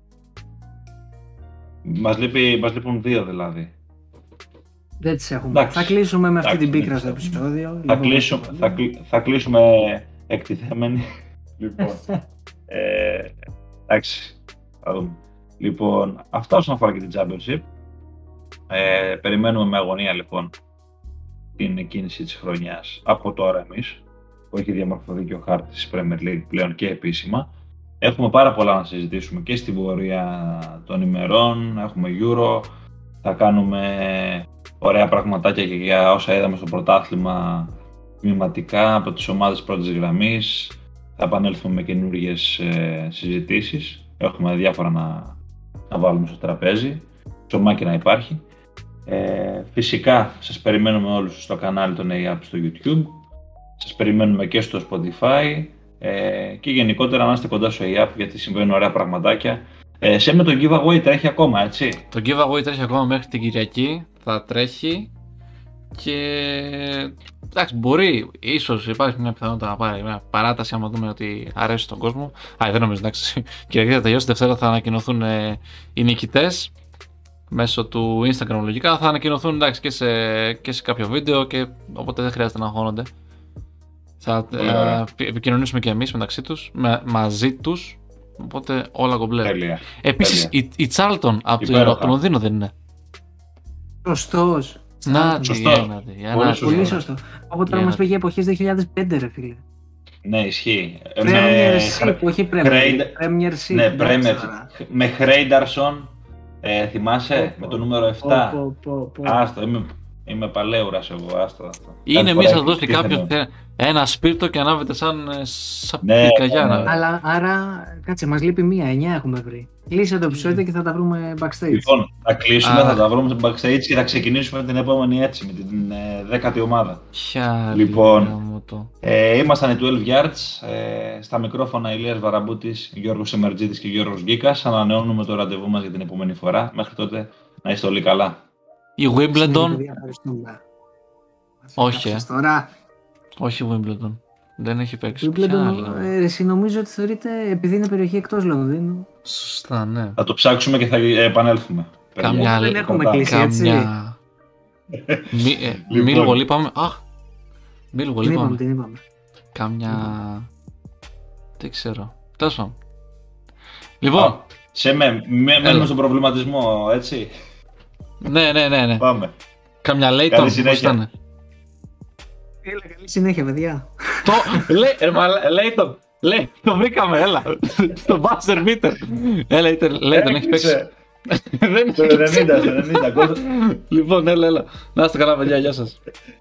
μας, λείπει, μας λείπουν δύο δηλαδή. Δεν τις έχουμε. Εντάξει. Θα κλείσουμε με αυτή την πίκρα στο επεισόδιο. Θα, κλείσουμε, θα, κλει, θα κλείσουμε εκτιθέμενοι. Λοιπόν, ε, εντάξει, θα δούμε. Λοιπόν, αυτά όσον αφορά και την Championship. Ε, περιμένουμε με αγωνία λοιπόν την κίνηση της χρονιάς από τώρα εμείς, που έχει διαμορφωθεί και ο χάρτης της Premier League πλέον και επίσημα. Έχουμε πάρα πολλά να συζητήσουμε και στην πορεία των ημερών, έχουμε Euro, θα κάνουμε ωραία πραγματάκια και για όσα είδαμε στο πρωτάθλημα τμηματικά από τις ομάδες πρώτης γραμμής, θα επανέλθουμε με καινούργιες ε, συζητήσεις, έχουμε διάφορα να, να βάλουμε στο τραπέζι, ψωμάκι να υπάρχει. Ε, φυσικά σας περιμένουμε όλους στο κανάλι των έι έι πι στο YouTube, σας περιμένουμε και στο Spotify ε, και γενικότερα να είστε κοντά στο έι έι πι γιατί συμβαίνουν ωραία πραγματάκια. Ε, σε με το giveaway τρέχει ακόμα, έτσι? Το giveaway τρέχει ακόμα μέχρι την Κυριακή, θα τρέχει και εντάξει, μπορεί, ίσως υπάρχει μια πιθανότητα να πάρει μια παράταση άμα δούμε ότι αρέσει στον κόσμο. Α, δεν νομίζω, εντάξει, Κυριακή θα τελειώσει, Δευτέρα θα ανακοινωθούν ε, οι νικητές μέσω του Instagram λογικά, θα ανακοινωθούν εντάξει, και, σε, και σε κάποιο βίντεο και οπότε δεν χρειάζεται να αγχώνονται. Θα ε, επικοινωνήσουμε και εμείς μεταξύ τους, με, μαζί τους, οπότε όλα κομπλέ. Επίσης η, η Charlton από το, το Λονδίνο δεν είναι? Σωστός. Να, τι Σωστό. γίνεται. Πολύ να, σωστό. Πολύ Ναι. σωστό. Από τώρα Για μας να- πήγε εποχές δύο χιλιάδες πέντε, ρε φίλε. Ναι, ισχύει. Ε, Premiership, όχι Premier Χρέιντε- League. Premiership. Ναι, εντάξει Premier. τώρα. Με Χρέιντερσον, ε, θυμάσαι, Πω, με πω. το νούμερο επτά. Πω, πω, πω. Άστο, είμαι, είμαι παλαιούρας εγώ, άστο αυτό. Είναι Κάθε μη φορά σας δώσει εκτίθεμαι. κάποιος ένα σπίρτο και ανάβετε σαν, ε, σαν Ναι, πυρκαγιά. ναι, ναι. Αλλά άρα, κάτσε, μας λείπει μία, εννιά έχουμε βρει. Κλείσε το επεισόδιο και θα τα βρούμε backstage. Λοιπόν, θα κλείσουμε, Α. θα τα βρούμε στο backstage και θα ξεκινήσουμε την επόμενη έτσι, με την ε, δέκατη ομάδα. Ποια Λοιπόν. λίγα μου το. Ε, ήμασταν οι δώδεκα Yards, ε, στα μικρόφωνα Ηλίας Βαραμπούτης, Γιώργος Εμερτζίδης και Γιώργος Γκίκας. Ανανεώνουμε το ραντεβού μας για την επόμενη φορά. Μέχρι τότε να είστε όλοι καλά. Η Wimbledon. Παιδιά, ευχαριστούμε. Όχι, ε. Σας Τώρα, Όχι Wimbledon. Δεν έχει παίξει. Ποια Wimbledon, άλλα? ε, εσύ νομίζω ότι θεωρείται, επειδή είναι περιοχή εκτός Λονδίνου. Σωστά, ναι. Θα το ψάξουμε και θα επανέλθουμε. παιδιά. Καμιά δεν άλλη. έχουμε Κρατάμε. κλείσει. έτσι. Καμιά. Μη, ε, Λοιπόν. Μίλγο είπαμε. Αχ. Μίλγο Την είπαμε, είπαμε. την είπαμε. Καμιά. Δεν ξέρω. Τέλος πάντων. Λοιπόν. Α, σε με, με, Έλα. μένουμε στον προβληματισμό, έτσι. Ναι, ναι, ναι, ναι. Πάμε. Καμιά λέει Καλή τον. συνέχεια. Πώς ήταν. Έλα, καλή συνέχεια, παιδιά. Το. Λέει, ρε, μα, λέει τον. Λέει, το βρήκαμε, έλα. Στο buzzer meter. Έλα, είτε- λέει τον, έχει παίξει. Έκλεισε. Δεν Στο ενενήντα, στο ενενήντα. Λοιπόν, έλα, έλα. Να είστε καλά, παιδιά, γεια σας.